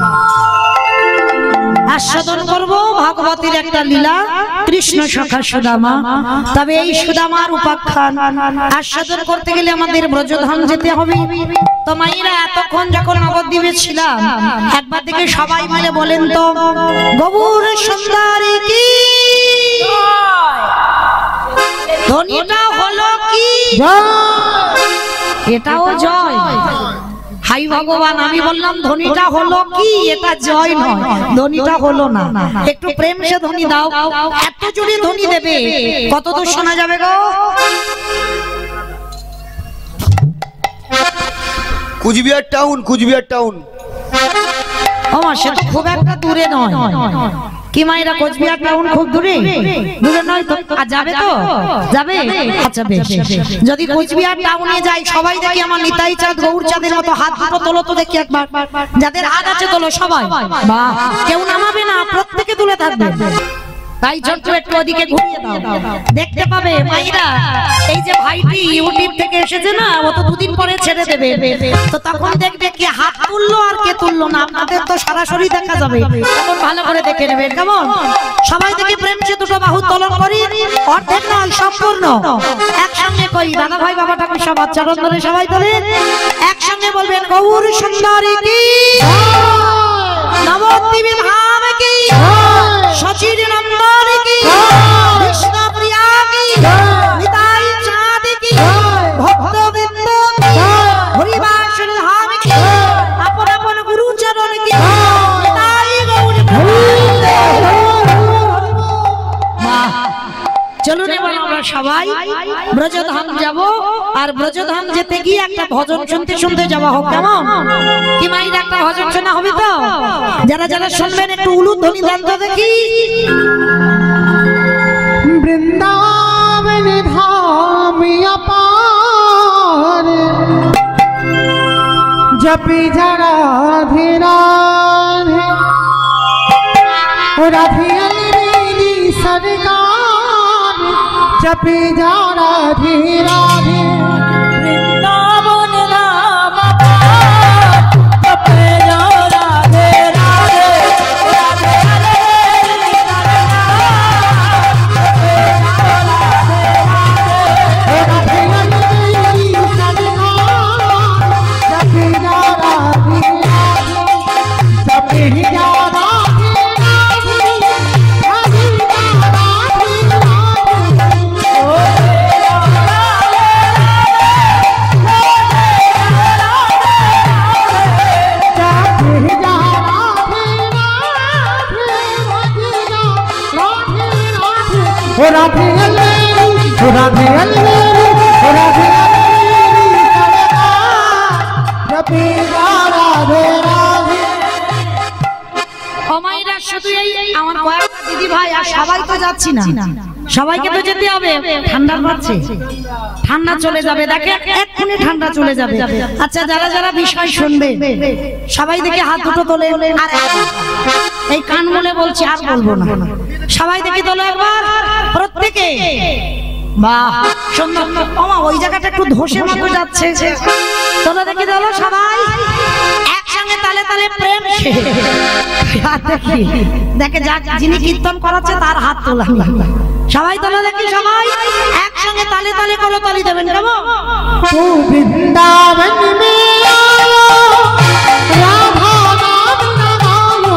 আস্বাদন করব ভাগবতীর একটা লীলা কৃষ্ণ সখা সুদামা। তবে এই সুদামার উপাখ্যান আস্বাদন করতে গেলে আমাদের ব্রজধাম যেতে হবে। তো মায়েরা এতক্ষণ যখন নবদ্বীপে ছিলাম একবার থেকে সবাই মিলে বলেন তো গৌর সুন্দরী কি ধ্বনিটা হলো কি? এটাও জয়। হাই ভগবান, আমি বললাম ধ্বনিটা হলো কি? এটা জয় নয়, ধ্বনিটা হলো না। একটু প্রেম সে ধ্বনি দাও। এত জোরে ধ্বনি দেবে, কত দূর শোনা যাবে গো? Coochbehar town, Coochbehar town. ও মা, সে তো খুব একটা দূরে নয়। কি মায়েরা, কোচবিহার টাউন খুব দূরে? দূরে নয় তো। আর যাবে তো? যাবে? আচ্ছা বেশ। যদি কোচবিহার টাউনে যাই, সবাই দেখি আমার নিতাই চাঁদ গৌর চাঁদের মতো হাত দুটো তোলো তো দেখি একবার। যাদের হাত আছে তোলো সবাই। বাহ, কেউ নামাবে না, প্রত্যেকে তুলে থাকবে। তাই ছোট্ট একটু ওদিকে ঘুরিয়ে দাও, দেখতে পাবে মাইরা এই যে ভাইটি ইউটিউব থেকে এসেছে না, ও তো দুদিন পরে ছেড়ে দেবে। তো তখন দেখবে কে হাত তুললো আর কে তুললো না, আপনাদের তো সরাসরি দেখা যাবে। তখন ভালো করে দেখে নেবেন, কেমন? সবাই দেখি প্রেম সে দুটো বাহু তোলন করি, অর্ধেক নয় সম্পূর্ণ একসঙ্গে করি। দাদা ভাই বাবা ঠাকুর সব আচরণ ধরে সবাই তোলেন, একসঙ্গে বলবেন গৌর সুন্দরী কি, নবদ্বীপে ধাম কি, সচির নন্দন কি, কৃষ্ণ প্রিয়া কি, নিতাই চাঁদ কি, ভক্তবৃন্দ হরিবাসর ধাম কি, আপন আপন গুরুচরণ কি, নিতাই গৌর। চলুন এবার আমরা সবাই ব্রজধাম যাব, আর ব্রজধাম যেতে গিয়ে একটা ভজন শুনতে শুনতে যাওয়া হোক, কেমন? কি মাইর একটা ভজন শোনা হবে তো? যারা যারা শুনবেন একটু উলুধ্বনি দেন তো দেখি। বৃন্দাবন ধাম अपार जपी जरा धीरा राधे अलवेली सरकार जपी जरा धीरा वृंदावन नाम अपार, जपे जाओ राधे राधे, राधे अलवेली सरकार, जपे जाओ राधे राधे, राधे अलवेली सरकार जपी जरा धीरा जपी जरा राधे अलवेली राधे अलवेली राधे अलवेली जपी राधे राधे। অমাইরা শুধু এই আমার কয়েকটা দিদি ভাই আর সবাই তো যাচ্ছি না, সবাইকে তো যেতে হবে। ঠান্ডা পড়ছে, ঠান্ডা চলে যাবে, দেখে এক্ষুনি ঠান্ডা চলে যাবে। আচ্ছা, যারা যারা বিষয় শুনবে সবাই দেখে হাত দুটো তোলে। আর এই কান বলে বলছি, আর বলবো না, সবাই দেখি তোলে একবার প্রত্যেকে। বাহ, সুন্দর। ওমা, ওই জায়গাটা একটু ধসে মতো যাচ্ছে, তোলা দেখি তোলো সবাই একসঙ্গে তালে তালে প্রেম। দেখি দেখে যাক, যিনি কীর্তন করাচ্ছে তার হাত তোলা। সবাই তোলা দেখি, সবাই একসঙ্গে তালে তালে করতালি দেবেন, কেমন? तू वृंदावन में आयो राधा नाम लगायो,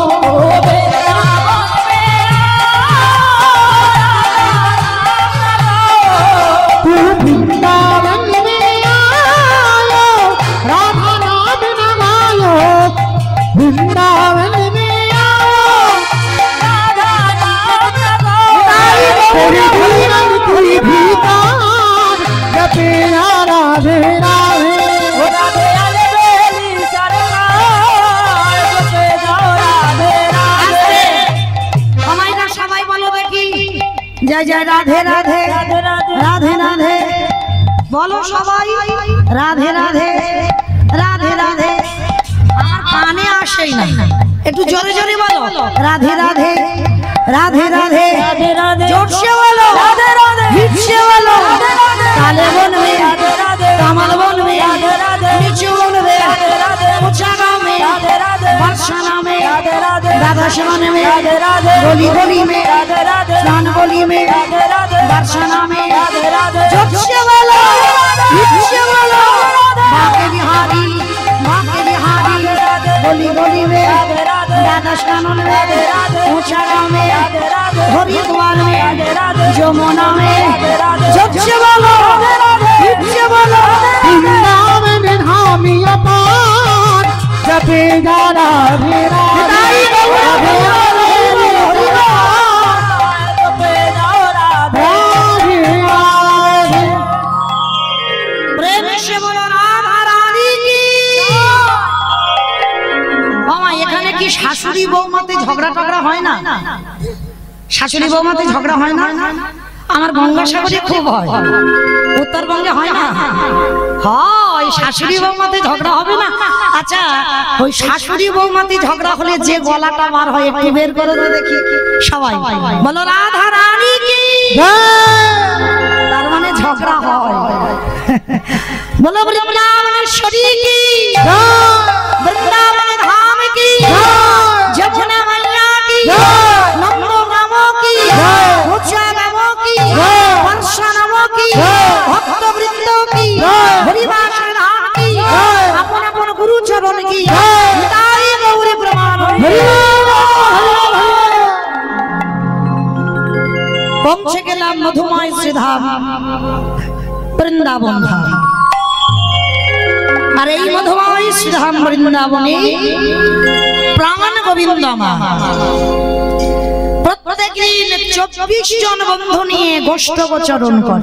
तू वृंदावन में आयो राधा नाम लगायो, वृंदावन में आओ राधा नाम लगायो, कोई भीतर कोई भीतर जपे राधे राधे, राधे अलवेली सरकार, जपे जाओ राधे राधे, সবাইরা সবাই বলো দেখি, জয় জয় রাধে রাধে राधे राधे, রাধে রাধে বলো সবাই, রাধে রাধে রাধে রাধে। আমার কানে আসেই না, একটু জোরে জোরে বলো, রাধে রাধে রাধে রাধে, राधे राधे, জোরসে বলো, राधे राधे, ভিড়সে বলো, राधे राधे, তালে বলবে, राधे राधे, কামাল বলবে, राधे राधे, নিচু বলবে, राधे राधे, উঁচা গামে, राधे राधे, বর্ষা নামে, राधे राधे, রাধা সেবনে মে, राधे राधे, গলি গলি মে, राधे राधे, গান বলি মে, राधे राधे, বর্ষা নামে, राधे राधे, জোরসে বলো, ভিড়সে বলো, বাঁকে বিহারি বাঁকে বিহারি, গলি গলি মে, राधे राधे, রাধা সেবন মে, राधे राधे, উঁচা গামে, राधे राधे, হরিদ্বার মে, राधे राधे, যমুনা মে, राधे राधे, জোরসে বলো, ভিড়সে বলো, वृंदावन धामी अपार जपे जा राधे राधे राधे राधे जपे जाओ राधे राधे राधे। प्रेम से बोलो राधा रानी की। মামা এখানে কি শাশুড়ি বৌমাতে ঝগড়া টগড়া হয় না? শাশুড়ি বৌমাতে ঝগড়া হয় না? আমার গঙ্গাসাগরে খুব হয়, উত্তরবঙ্গে হয় না? হয়, শাশুড়ি বৌমাতে ঝগড়া হবে না? আচ্ছা, ওই শাশুড়ি বৌমাতে ঝগড়া হলে যে গলাটা মার হয় একটু বের করে তো দেখি সবাই, বলো রাধা রানী কি। তার মানে ঝগড়া হয়। বলো বৃন্দাবনেশ্বরী কি, বৃন্দাবন ধাম কি, যমুনা मैया की, नंदो नामो की, मुझा नामो की, वर्षा नामो की, भक्त वृंदों की, हरिवास धाम की, अपन अपन गुरु चरण की, निताई गौरी प्रमाण। पहुंचे गेलाम मधुमय श्रीधाम বৃন্দাবন ধাম। আর এই মধুময় শ্রীধাম বৃন্দাবনে প্রাণ গোবিন্দ মা প্রত্যেকদিন চব্বিশ জন বন্ধু নিয়ে গোষ্ঠ গোচরণ করে।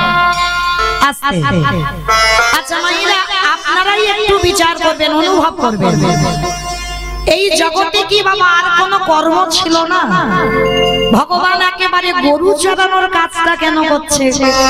আচ্ছা মায়েরা, আপনারাই একটু বিচার করবেন, অনুভব করবেন, এই জগতে কি বাবা আর কোনো কর্ম ছিল না? ভগবান একেবারে গরু চড়ানোর কাজটা কেন করছে?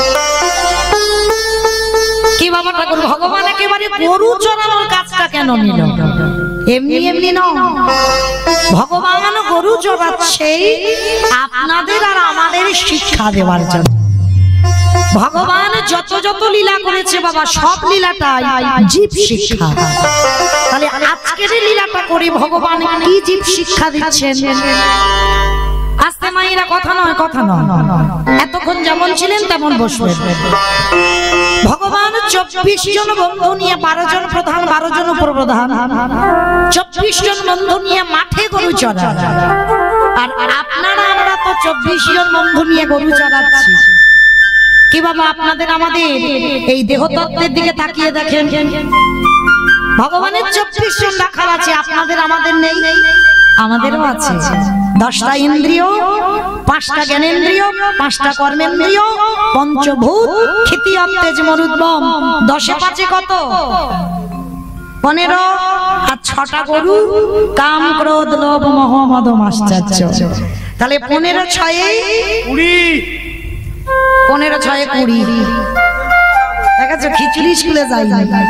কি বাবা ঠাকুর, ভগবান একেবারে গরু চড়ানোর কাজটা কেন নিল? এমনি এমনি নয়, ভগবান গরু চড়াচ্ছে আপনাদের আর আমাদের শিক্ষা দেওয়ার জন্য। ভগবান যত যত লীলা করেছে বাবা, সব লীলাটাই জীব শিক্ষা। তাহলে আজকের লীলাটা করে ভগবান কি জীব শিক্ষা দিচ্ছেন? আস্তে মায়েরা, কথা নয় কথা নয়, এতক্ষণ যেমন ছিলেন তেমন বসবেন। ভগবান চব্বিশ জন বন্ধু নিয়ে, বারো জন প্রধান, বারো জন উপপ্রধান, চব্বিশ জন বন্ধু নিয়ে মাঠে গরু চড়ান। আর আপনারা আমরা তো চব্বিশ জন বন্ধু নিয়ে গরু চড়াচ্ছি। কি বাবা, আপনাদের আমাদের এই দেহতত্ত্বের দিকে তাকিয়ে দেখেন, ভগবানের চব্বিশ জন রাখা আছে, আপনাদের আমাদের নেই? আমাদেরও আছে। দশটা ইন্দ্রিয়, পাঁচটা জ্ঞানেন্দ্রিয়, পাঁচটা কর্মেন্দ্রিয়, পঞ্চভূত, ক্ষিতি তেজ মরুদ্গম, দশে পাঁচে কত? পনেরো। আর ছটা গরু, কাম ক্রোধ লোভ মোহ মদ মাশ্চর্য। তাহলে পনেরো ছয়ে কুড়ি, পনেরো ছয়ে কুড়ি। দেখাচ্ছ খিচুড়ি স্কুলে যাই,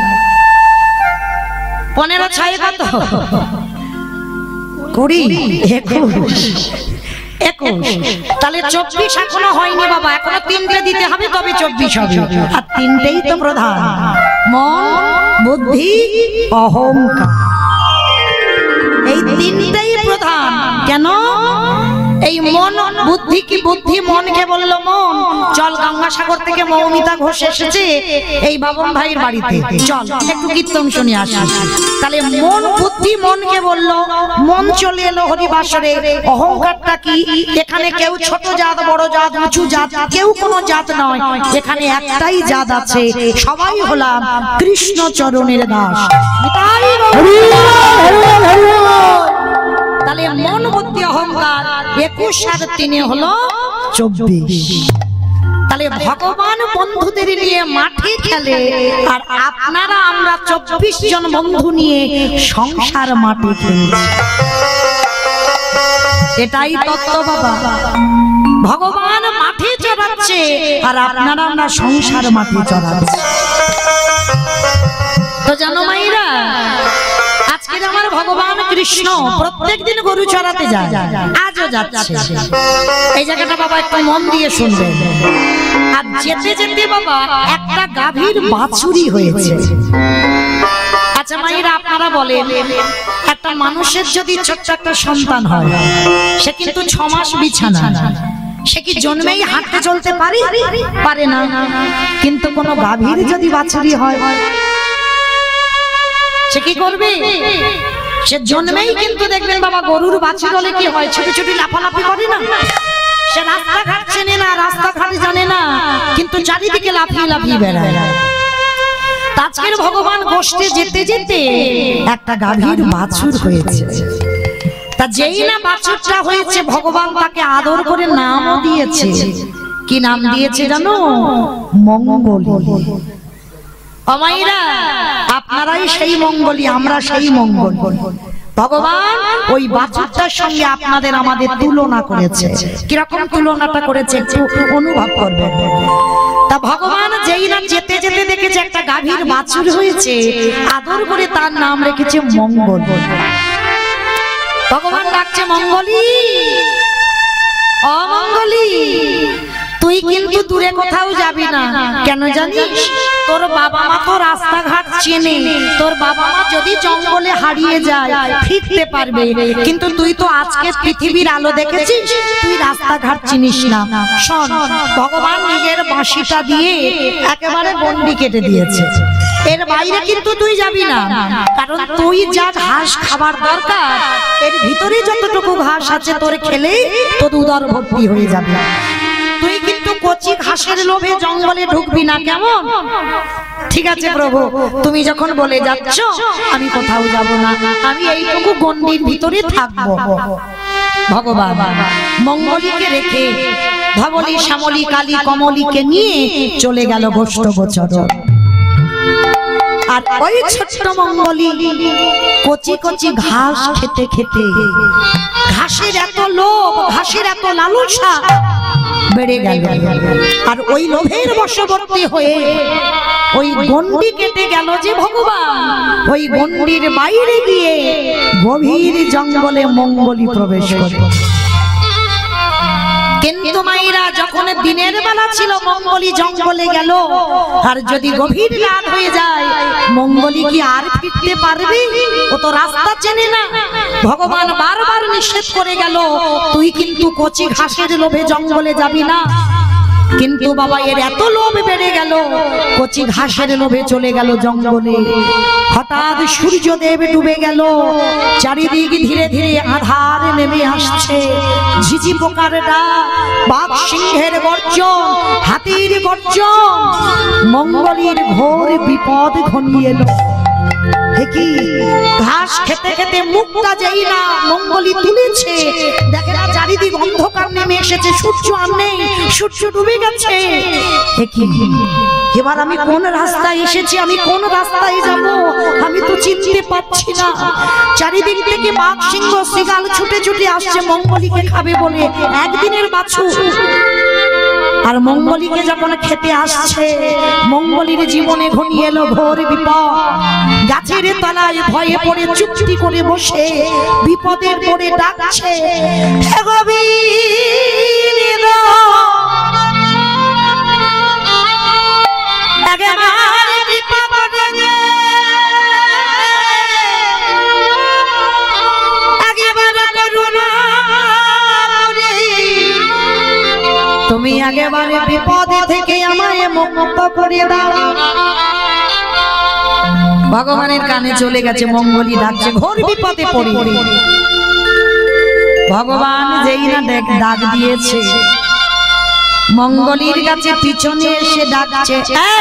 পনেরো ছয়ে কত? কুড়ি, একুশ, একুশ। তাহলে চব্বিশ এখনো হয়নি বাবা, এখনো তিনটে দিতে হবে তবে চব্বিশ হবে। আর তিনটেই তো প্রধান, মন, বুদ্ধি, অহংকার। এই তিনটেই প্রধান। কেন? এই মন বুদ্ধি কি, বুদ্ধি মনকে বললো, মন চল গঙ্গাসাগর থেকে মৌমিতা ঘোষ এসেছে এই বাবন ভাইয়ের বাড়িতে, চল একটু কীর্তন শুনে আসি। তাহলে মন বুদ্ধি মনকে বললো, মন চলে এলো হরিবাসরে। অহংকারটা কি? এখানে কেউ ছোট জাত, বড় জাত, উঁচু জাত, কেউ কোনো জাত নয়, এখানে একটাই জাত আছে, সবাই হলাম কৃষ্ণ চরণের দাস। তাহলে মন বুদ্ধি অহংকার একুশ আর তিনে হলো চব্বিশ। তাহলে ভগবান বন্ধুদের নিয়ে মাঠে খেলে, আর আপনারা আমরা চব্বিশ জন বন্ধু নিয়ে সংসার মাঠে খেলছি। এটাই তত্ত্ব বাবা। ভগবান মাঠে চড়াচ্ছে আর আপনারা আমরা সংসার মাঠে চড়াচ্ছি। তো জানো মাইরা, আজকের আমার ভগবান কৃষ্ণ প্রত্যেকদিন গরু চড়াতে যায়, আজও যাচ্ছে। এই জায়গাটা বাবা একটু মন দিয়ে শুনবেন। আর যেতে যেতে বাবা একটা গাভীর বাছুরি হয়েছে। আচ্ছা মায়েরা, আপনারা বলেন, একটা মানুষের যদি ছোট্ট একটা সন্তান হয়, সে কিন্তু ছ মাস বিছানা, সে কি জন্মেই হাঁটতে চলতে পারে? পারে না। কিন্তু কোন গাভীর যদি বাছুরি হয়, সে কি করবে? সে জন্মেই কিন্তু দেখবেন বাবা, গরুর বাছুর হলে কি হয়, ছোট ছোট লাফালাফি করে না? সে রাস্তাঘাট চেনে না, রাস্তাঘাট জানে না, কিন্তু চারিদিকে লাফিয়ে লাফিয়ে বেড়ায়। আজকের ভগবান গোষ্ঠে যেতে যেতে একটা গাভীর বাছুর হয়েছে। তা যেই না বাছুরটা হয়েছে ভগবান তাকে আদর করে নামও দিয়েছে। কি নাম দিয়েছে জানো? মঙ্গলী। অমাইরা আপনারাই সেই মঙ্গলী, আমরা সেই মঙ্গল। ভগবান ওই বাছুরটার সঙ্গে আপনাদের আমাদের তুলনা করেছে। কিরকম তুলনাটা করেছে একটু অনুভব করবেন। তা ভগবান যেই না যেতে যেতে দেখেছে একটা গাভীর বাছুর হয়েছে, আদর করে তার নাম রেখেছে মঙ্গল। ভগবান ডাকছে মঙ্গলী, অমঙ্গলী তুই কিন্তু দূরে কোথাও যাবি না। কেন জানিস? তোর বাবা মা তো রাস্তাঘাট চেনে। তোর বাবা মা যদি জঙ্গলে হারিয়ে যায় ফিরতে পারবে, কিন্তু তুই তো আজকে পৃথিবীর আলো দেখেছিস, তুই রাস্তাঘাট চিনিস না। শোন, ভগবান নিজের বাঁশিটা দিয়ে একেবারে গন্ডি কেটে দিয়েছে। এর বাইরে কিন্তু তুই যাবি না, কারণ তুই যা ঘাস খাবার দরকার এর ভিতরে যতটুকু ঘাস আছে তোর খেলেই তোর উদর ভর্তি হয়ে যাবে। তুই কিন্তু কচি ঘাসের লোভে জঙ্গলে ঢুকবি না, কেমন? ঠিক আছে প্রভু, তুমি যখন বলে যাচ্ছ আমি কোথাও যাব না, আমি এইটুকু গন্ডির ভিতরে থাকবো। ভগবান মঙ্গলীকে রেখে ধবলী শ্যামলী কালী কমলীকে নিয়ে চলে গেল গোষ্ঠ গোচর। আর ওই ছোট্ট মঙ্গলী কচি কচি ঘাস খেতে খেতে ঘাসের এত লোভ, ঘাসের এত লালসা বেড়ে গেল। আর ওই লোভের বশবর্তী হয়ে ওই গন্ডি কেটে গেল যে ভগবান, ওই গন্ডির বাইরে গিয়ে গভীর জঙ্গলে মঙ্গলী প্রবেশ করল। কিন্তু মায়েরা যখন দিনের বেলা ছিল মঙ্গলী জঙ্গলে গেল, আর যদি গভীর রাত হয়ে যায় মঙ্গলী কি আর ফিরতে পারবে? ও তো রাস্তা চেনে না। ভগবান বারবার নিষেধ করে গেল, তুই কিন্তু কচি ঘাসের লোভে জঙ্গলে যাবি না। কিন্তু বাবা এর এত লোভ বেড়ে গেল, কচি ঘাসের লোভে চলে গেল জঙ্গলে। হঠাৎ সূর্যদেব ডুবে গেল, চারিদিক ধীরে ধীরে আধার নেমে আসছে। ঝিঝি পোকার ডাক, বাঘ সিংহের গর্জন, হাতির গর্জন, মঙ্গলীর ঘোর বিপদ ঘনিয়ে এলো। কি ঘাস খেতে খেতে মুখটা যেই না মঙ্গলী তুলেছে, দেখে না চারিদিক অন্ধকার নেমে এসেছে, সূর্য আর নেই, সূর্য ডুবে গেছে। এবার আমি কোন রাস্তায় এসেছি, আমি কোন রাস্তায় যাব আমি তো চিনতে পারছি না। চারিদিক থেকে বাঘ সিংহ শিয়াল ছুটে ছুটে আসছে মঙ্গলীকে খাবে বলে, একদিনের বাছুর। আর মঙ্গলীকে যখন খেতে আসছে, মঙ্গলীর জীবনে ঘনিয়ে এলো ঘোর বিপদ। গাছের তলায় ভয়ে পড়ে চুপটি করে বসে বিপদের পড়ে ডাকছে, হে গোবিন্দ একেবারে বিপদে একেবারে করুণা করে তুমি একেবারে বিপদে থেকে আমায় মুক্ত করে দাও। ভগবানের কানে চলে গেছে, মঙ্গলী ডাকছে ঘোর বিপদে পড়ে। ভগবান যেই না দেখ ডাক দিয়েছে, মঙ্গলীর কাছে পিছনে এসে ডাকছে,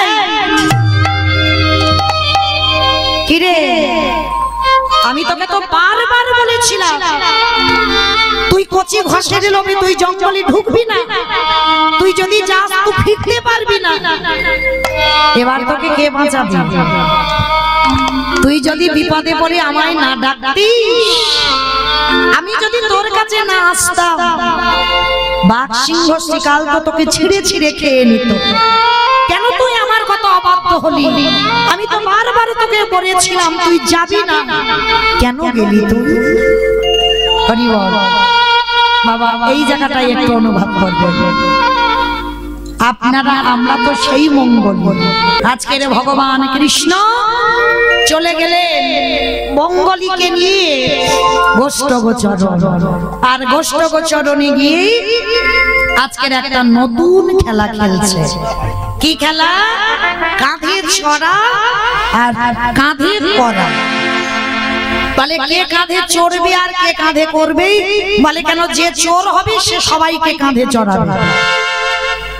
কিরে আমি তোকে তো বারবার বলেছিলাম তুই কচি ঘাসের লোভে তুই জঙ্গলে ঢুকবি না, তুই যদি যাস তুই ফিরতে পারবি না। এবার তোকে কে বাঁচাবে? তুই যদি বিপদে পড়ে আমায় না ডাকতিস, আমি যদি তোর কাছে না আসতাম, বাঘ সিংহ শিকাল তো তোকে ছিঁড়ে ছিঁড়ে খেয়ে নিত। কেন তুই আমার কথা অবাধ্য হলি? আমি তো বারবার তোকে বলেছিলাম তুই যাবি না, কেন গেলি তুই? হরি বল। বাবা এই জায়গাটাই একটু অনুভব করবেন আপনারা, আমরা তো সেই মঙ্গল। আজকের ভগবান কৃষ্ণ চলে গেলেন মঙ্গলীকে নিয়ে গোষ্ঠ গোচর, আর গোষ্ঠ গোচরণে গিয়ে আজকের একটা নতুন খেলা খেলছে। কি খেলা? কাঁধে ছড়া আর কাঁধে পড়া। বলে কে কাঁধে চড়বে আর কে কাঁধে করবে? বলে কেন, যে চোর হবে সে সবাইকে কাঁধে চড়াবে।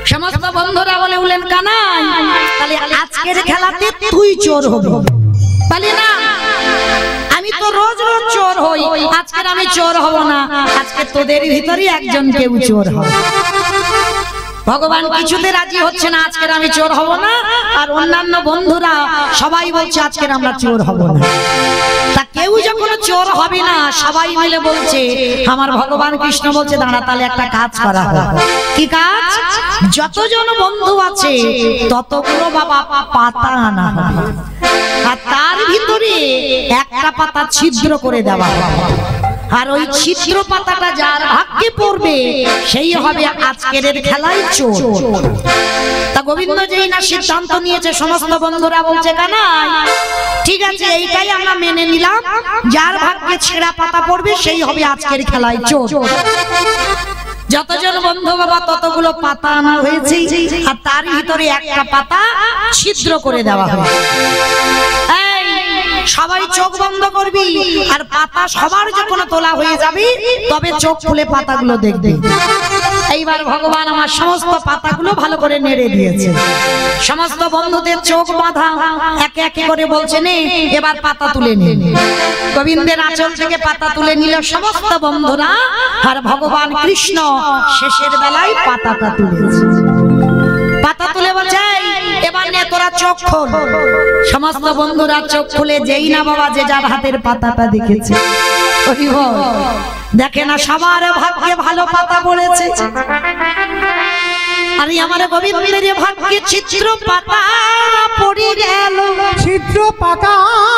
সমস্ত বন্ধুরা বলে উঠলেন কানাই তাহলে আজকের খেলাতে তুই চোর হবি। বলি না আমি তো রোজ রোজ চোর হই, আজকের আমি চোর হব না, আজকে তোদের ভিতরে একজন কেউ চোর হবে। ভগবান কিছুতে রাজি হচ্ছে না, আজকের আমি চোর হব না। আর অন্যান্য বন্ধুরা সবাই বলছে আজকের আমরা চোর হব না। তা কেউ যখন চোর হবে না সবাই মিলে বলছে, আমার ভগবান কৃষ্ণ বলছে দাঁড়া তাহলে একটা কাজ করা হবে। কি কাজ? যতজন বন্ধু আছে ততগুলো বাবা পাতা আনা হবে, আর তার ভিতরে একটা পাতা ছিদ্র করে দেওয়া হবে, আর ওই ছিদ্র পাতাটা যার ভাগ্যে পড়বে সেই হবে আজকের খেলায় চোর। তা গোবিন্দ যেই না সিদ্ধান্ত নিয়েছে সমস্ত বন্ধুরা বলছে কানাই ঠিক আছে এইটাই আমরা মেনে নিলাম, যার ভাগ্যে ছেঁড়া পাতা পড়বে সেই হবে আজকের খেলায় চোর। যতজন বন্ধু বাবা ততগুলো পাতা আনা হয়েছে, আর তার ভিতরে একটা পাতা ছিদ্র করে দেওয়া হবে। সবাই চোখ বন্ধ করবি, আর পাতা সবার যখন তোলা হয়ে যাবে তবে চোখ খুলে পাতাগুলো দেখবি। এইবার ভগবান আমার সমস্ত পাতাগুলো ভালো করে নেড়ে দিয়েছে, সমস্ত বন্ধুদের চোখ বাঁধা, একে একে করে বলছে নে এবার পাতা তুলে নে। গোবিন্দের আঁচল থেকে পাতা তুলে নিল সমস্ত বন্ধুরা, আর ভগবান কৃষ্ণ শেষের বেলায় পাতাটা তুলেছে। পাতা তুলে বলছে এবার নে তোরা চোখ খোল। সমস্ত বন্ধুরা চোখ খুলে যেই না বাবা যে যার হাতের পাতাটা দেখেছে, দেখে না সবার ভাগ্যে ভালো পাতা পড়েছে, আরে আমার গোবিন্দের ভাগ্যে ছিদ্র পাতা পড়ে গেল, ছিদ্র পাতা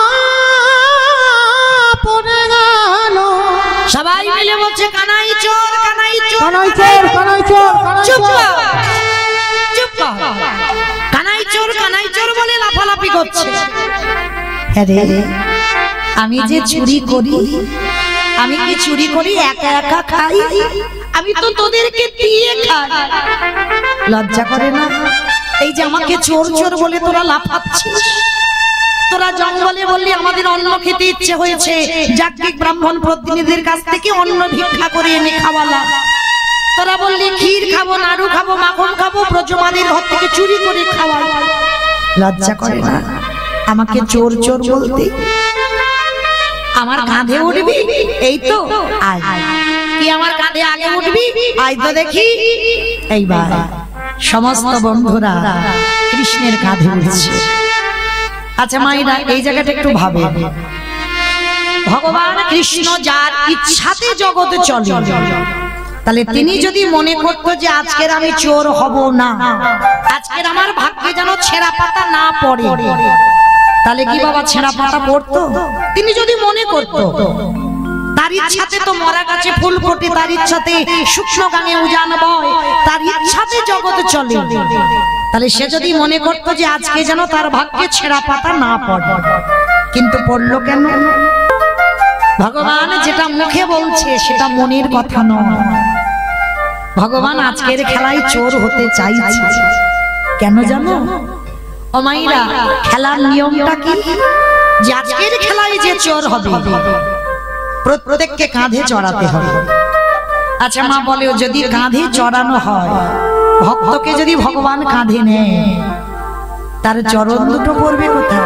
পড়ে গেল। সবাই মিলে বলছে কানাই চোর, কানাই চোর, কানাই চোর, কানাই চোর, কানাই চুপ চোর। কর, চুপ কর। কানাই চোর, কানাই চোর বলে লাফালাফি করছে। আরে আমি যে চুরি করি, আমি কি চুরি করি একা একা খাই? আমি তো তোদেরকে দিয়ে খাই। লজ্জা করে না? এই যে আমাকে চোর চোর বলে তোরা লাফাচ্ছিস, তোরা জঙ্গলে বললি আমাদের অন্ন খেতে ইচ্ছে হয়েছে, যাজ্ঞিক ব্রাহ্মণ প্রতিনিধিদের কাছ থেকে অন্ন ভিক্ষা করে এনে খাওয়ালাম। তোরা বললি ক্ষীর খাবো, নাড়ু খাবো, মাখন খাবো, ব্রজমাদের ঘর থেকে চুরি করে খাওয়াই। লজ্জা করে না আমাকে চোর চোর বলতে? আমার কাঁধে উঠবি? এই তো আয়, কি আমার কাঁধে আগে উঠবি? আয় তো দেখি। এইবার সমস্ত বন্ধুরা কৃষ্ণের কাঁধে উঠছে। আচ্ছা মায়েরা এই জায়গাটা একটু ভাবে, ভগবান কৃষ্ণ যার ইচ্ছাতে জগতে চলে, তাহলে তিনি যদি মনে করতো যে আজকের আমি চোর হব না, আজকের আমার ভাগ্যে যেন ছেঁড়া পাতা না পড়ে, তাহলে কি বাবা ছেঁড়া পাতা পড়তো? তিনি যদি মনে করতো, তার ইচ্ছাতে তো মরা গাছে ফুল ফোটে, তার ইচ্ছাতে শুকনো গাঙে উজান বয়, তার ইচ্ছাতে জগৎ চলে, তাহলে সে যদি মনে করতো যে আজকে যেন তার ভাগ্যে ছেঁড়া পাতা না পড়ে, কিন্তু পড়লো কেন? ভগবান যেটা মুখে বলছে সেটা মনের কথা নয়। ভগবান আজকের খেলায় চোর হতে চাইছে কেন জানো? ও মাইরা, খেলার নিয়মটা কি? যে আজকের খেলায় যে চোর হবে প্রত্যেককে কাঁধে চড়াতে হবে। আচ্ছা মা বলে যদি কাঁধে চড়ানো হয়, ভক্তকে যদি ভগবান কাঁধে নেয়, তার চরণ দুটো পড়বে কোথায়?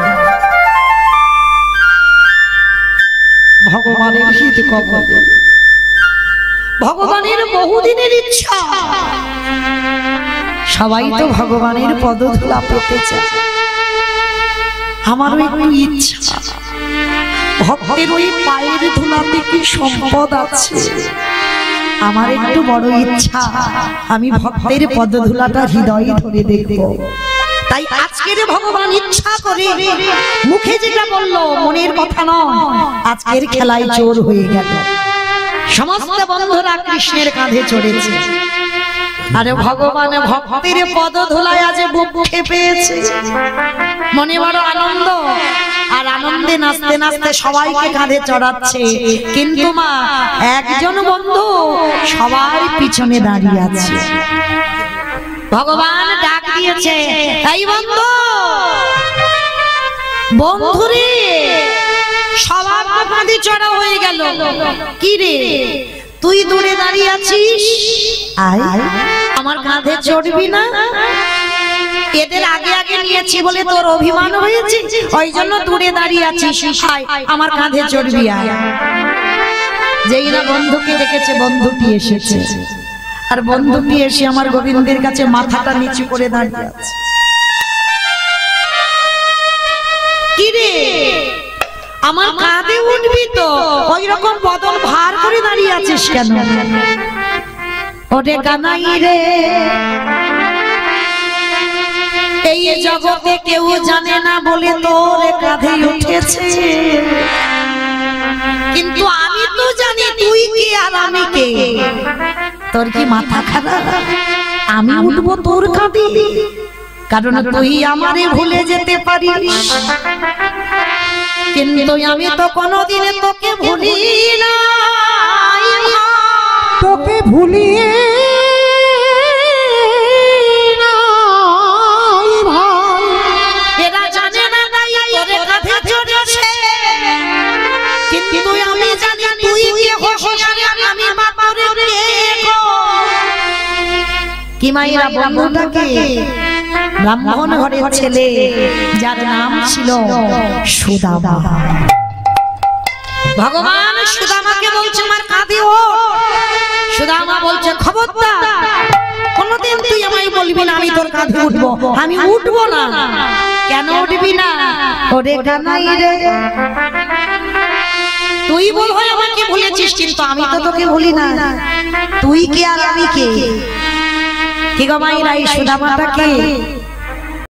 ভগবানের হিত কবলে। ভগবানের বহুদিনের ইচ্ছা, সবাই তো ভগবানের পদধূলা পেতে চায়। আমারও একটু ইচ্ছা, ভক্তের ওই পায়ের ধুলাতে কি সম্পদ আছে। আমার একটু বড় ইচ্ছা, আমি ভক্তের পদধূলাটা হৃদয়ে ধরে দেখব। তাই আজকের ভগবান ইচ্ছা করে মুখে যেটা বললো মনের কথা নয়, আজকের খেলায় চোর হয়ে গেল। সমস্ত বন্ধুরা কৃষ্ণের কাঁধে চড়েছে, আরে ভগবান ভক্তের পদধূলায় আজ বুক খেপেছে, মনে বড় আনন্দ, আর আনন্দে নাচতে নাচতে সবাইকে কাঁধে চড়াচ্ছে। কিন্তু মা একজন বন্ধু সবাই পিছনে দাঁড়িয়ে আছে। ভগবান ডাক দিয়েছে, এই বন্ধু, বন্ধুরে সবার কাঁধে চড়া হয়ে গেল, কি রে তুই দূরে দাঁড়িয়ে আছিস? আয় আমার কাঁধে চড়বি না? এদের আগে আগে নিয়েছি বলে তোর অভিমান হয়েছে, ওই জন্য দূরে দাঁড়িয়ে আছিস। আয়, আমার কাঁধে চড়বি আয়। যেই না বন্ধুকে দেখেছে, বন্ধুটি এসেছে, আর বন্ধুটি এসে আমার গোবিন্দের কাছে মাথাটা নিচু করে দাঁড়িয়ে আছে। কি রে, আমার কাঁধে উঠবি তো? ওই রকম বদন ভার করে দাঁড়িয়ে আছিস কেন? ওরে কানাই রে, এই জগতে কেউ জানে না বলে তোর কাঁধে উঠেছে, কিন্তু আমি তো জানি তুই কে আর আমি কে। তোর কি মাথা খারাপ? আমি উঠবো তোর কাঁধে? কারণ তুই আমারে ভুলে যেতে পারিস, কিন্তু আমি তো কোনোদিন তোকে ভুলি না। তোকে ভুলিয়ে নাই ভাই, এরা জানে না তাই তোরে কাঁধে চড়েছে, কিন্তু আমি জানি তুই কে হোশিয়ার, আমি বাপরে কে গো। কি মাইরা বন্ধুটাকে, ব্রাহ্মণ ঘরের ছেলে যার নাম ছিল সুদামা। ভগবান সুদামাকে বলছে আমার কাঁধে ওঠ। সুদামা বলছে খবরদার, কোনদিন তুই আমায় বলবি না আমি তোর কাঁধে উঠবো। আমি উঠবো না। কেন উঠবি না? ওরে কানাই রে, তুই বল হয় আমাকে ভুলেছিস, কিন্তু আমি তো তোকে ভুলি না। তুই কে আর আমি কে? কি গো মাইরা, এই সুদামাটাকে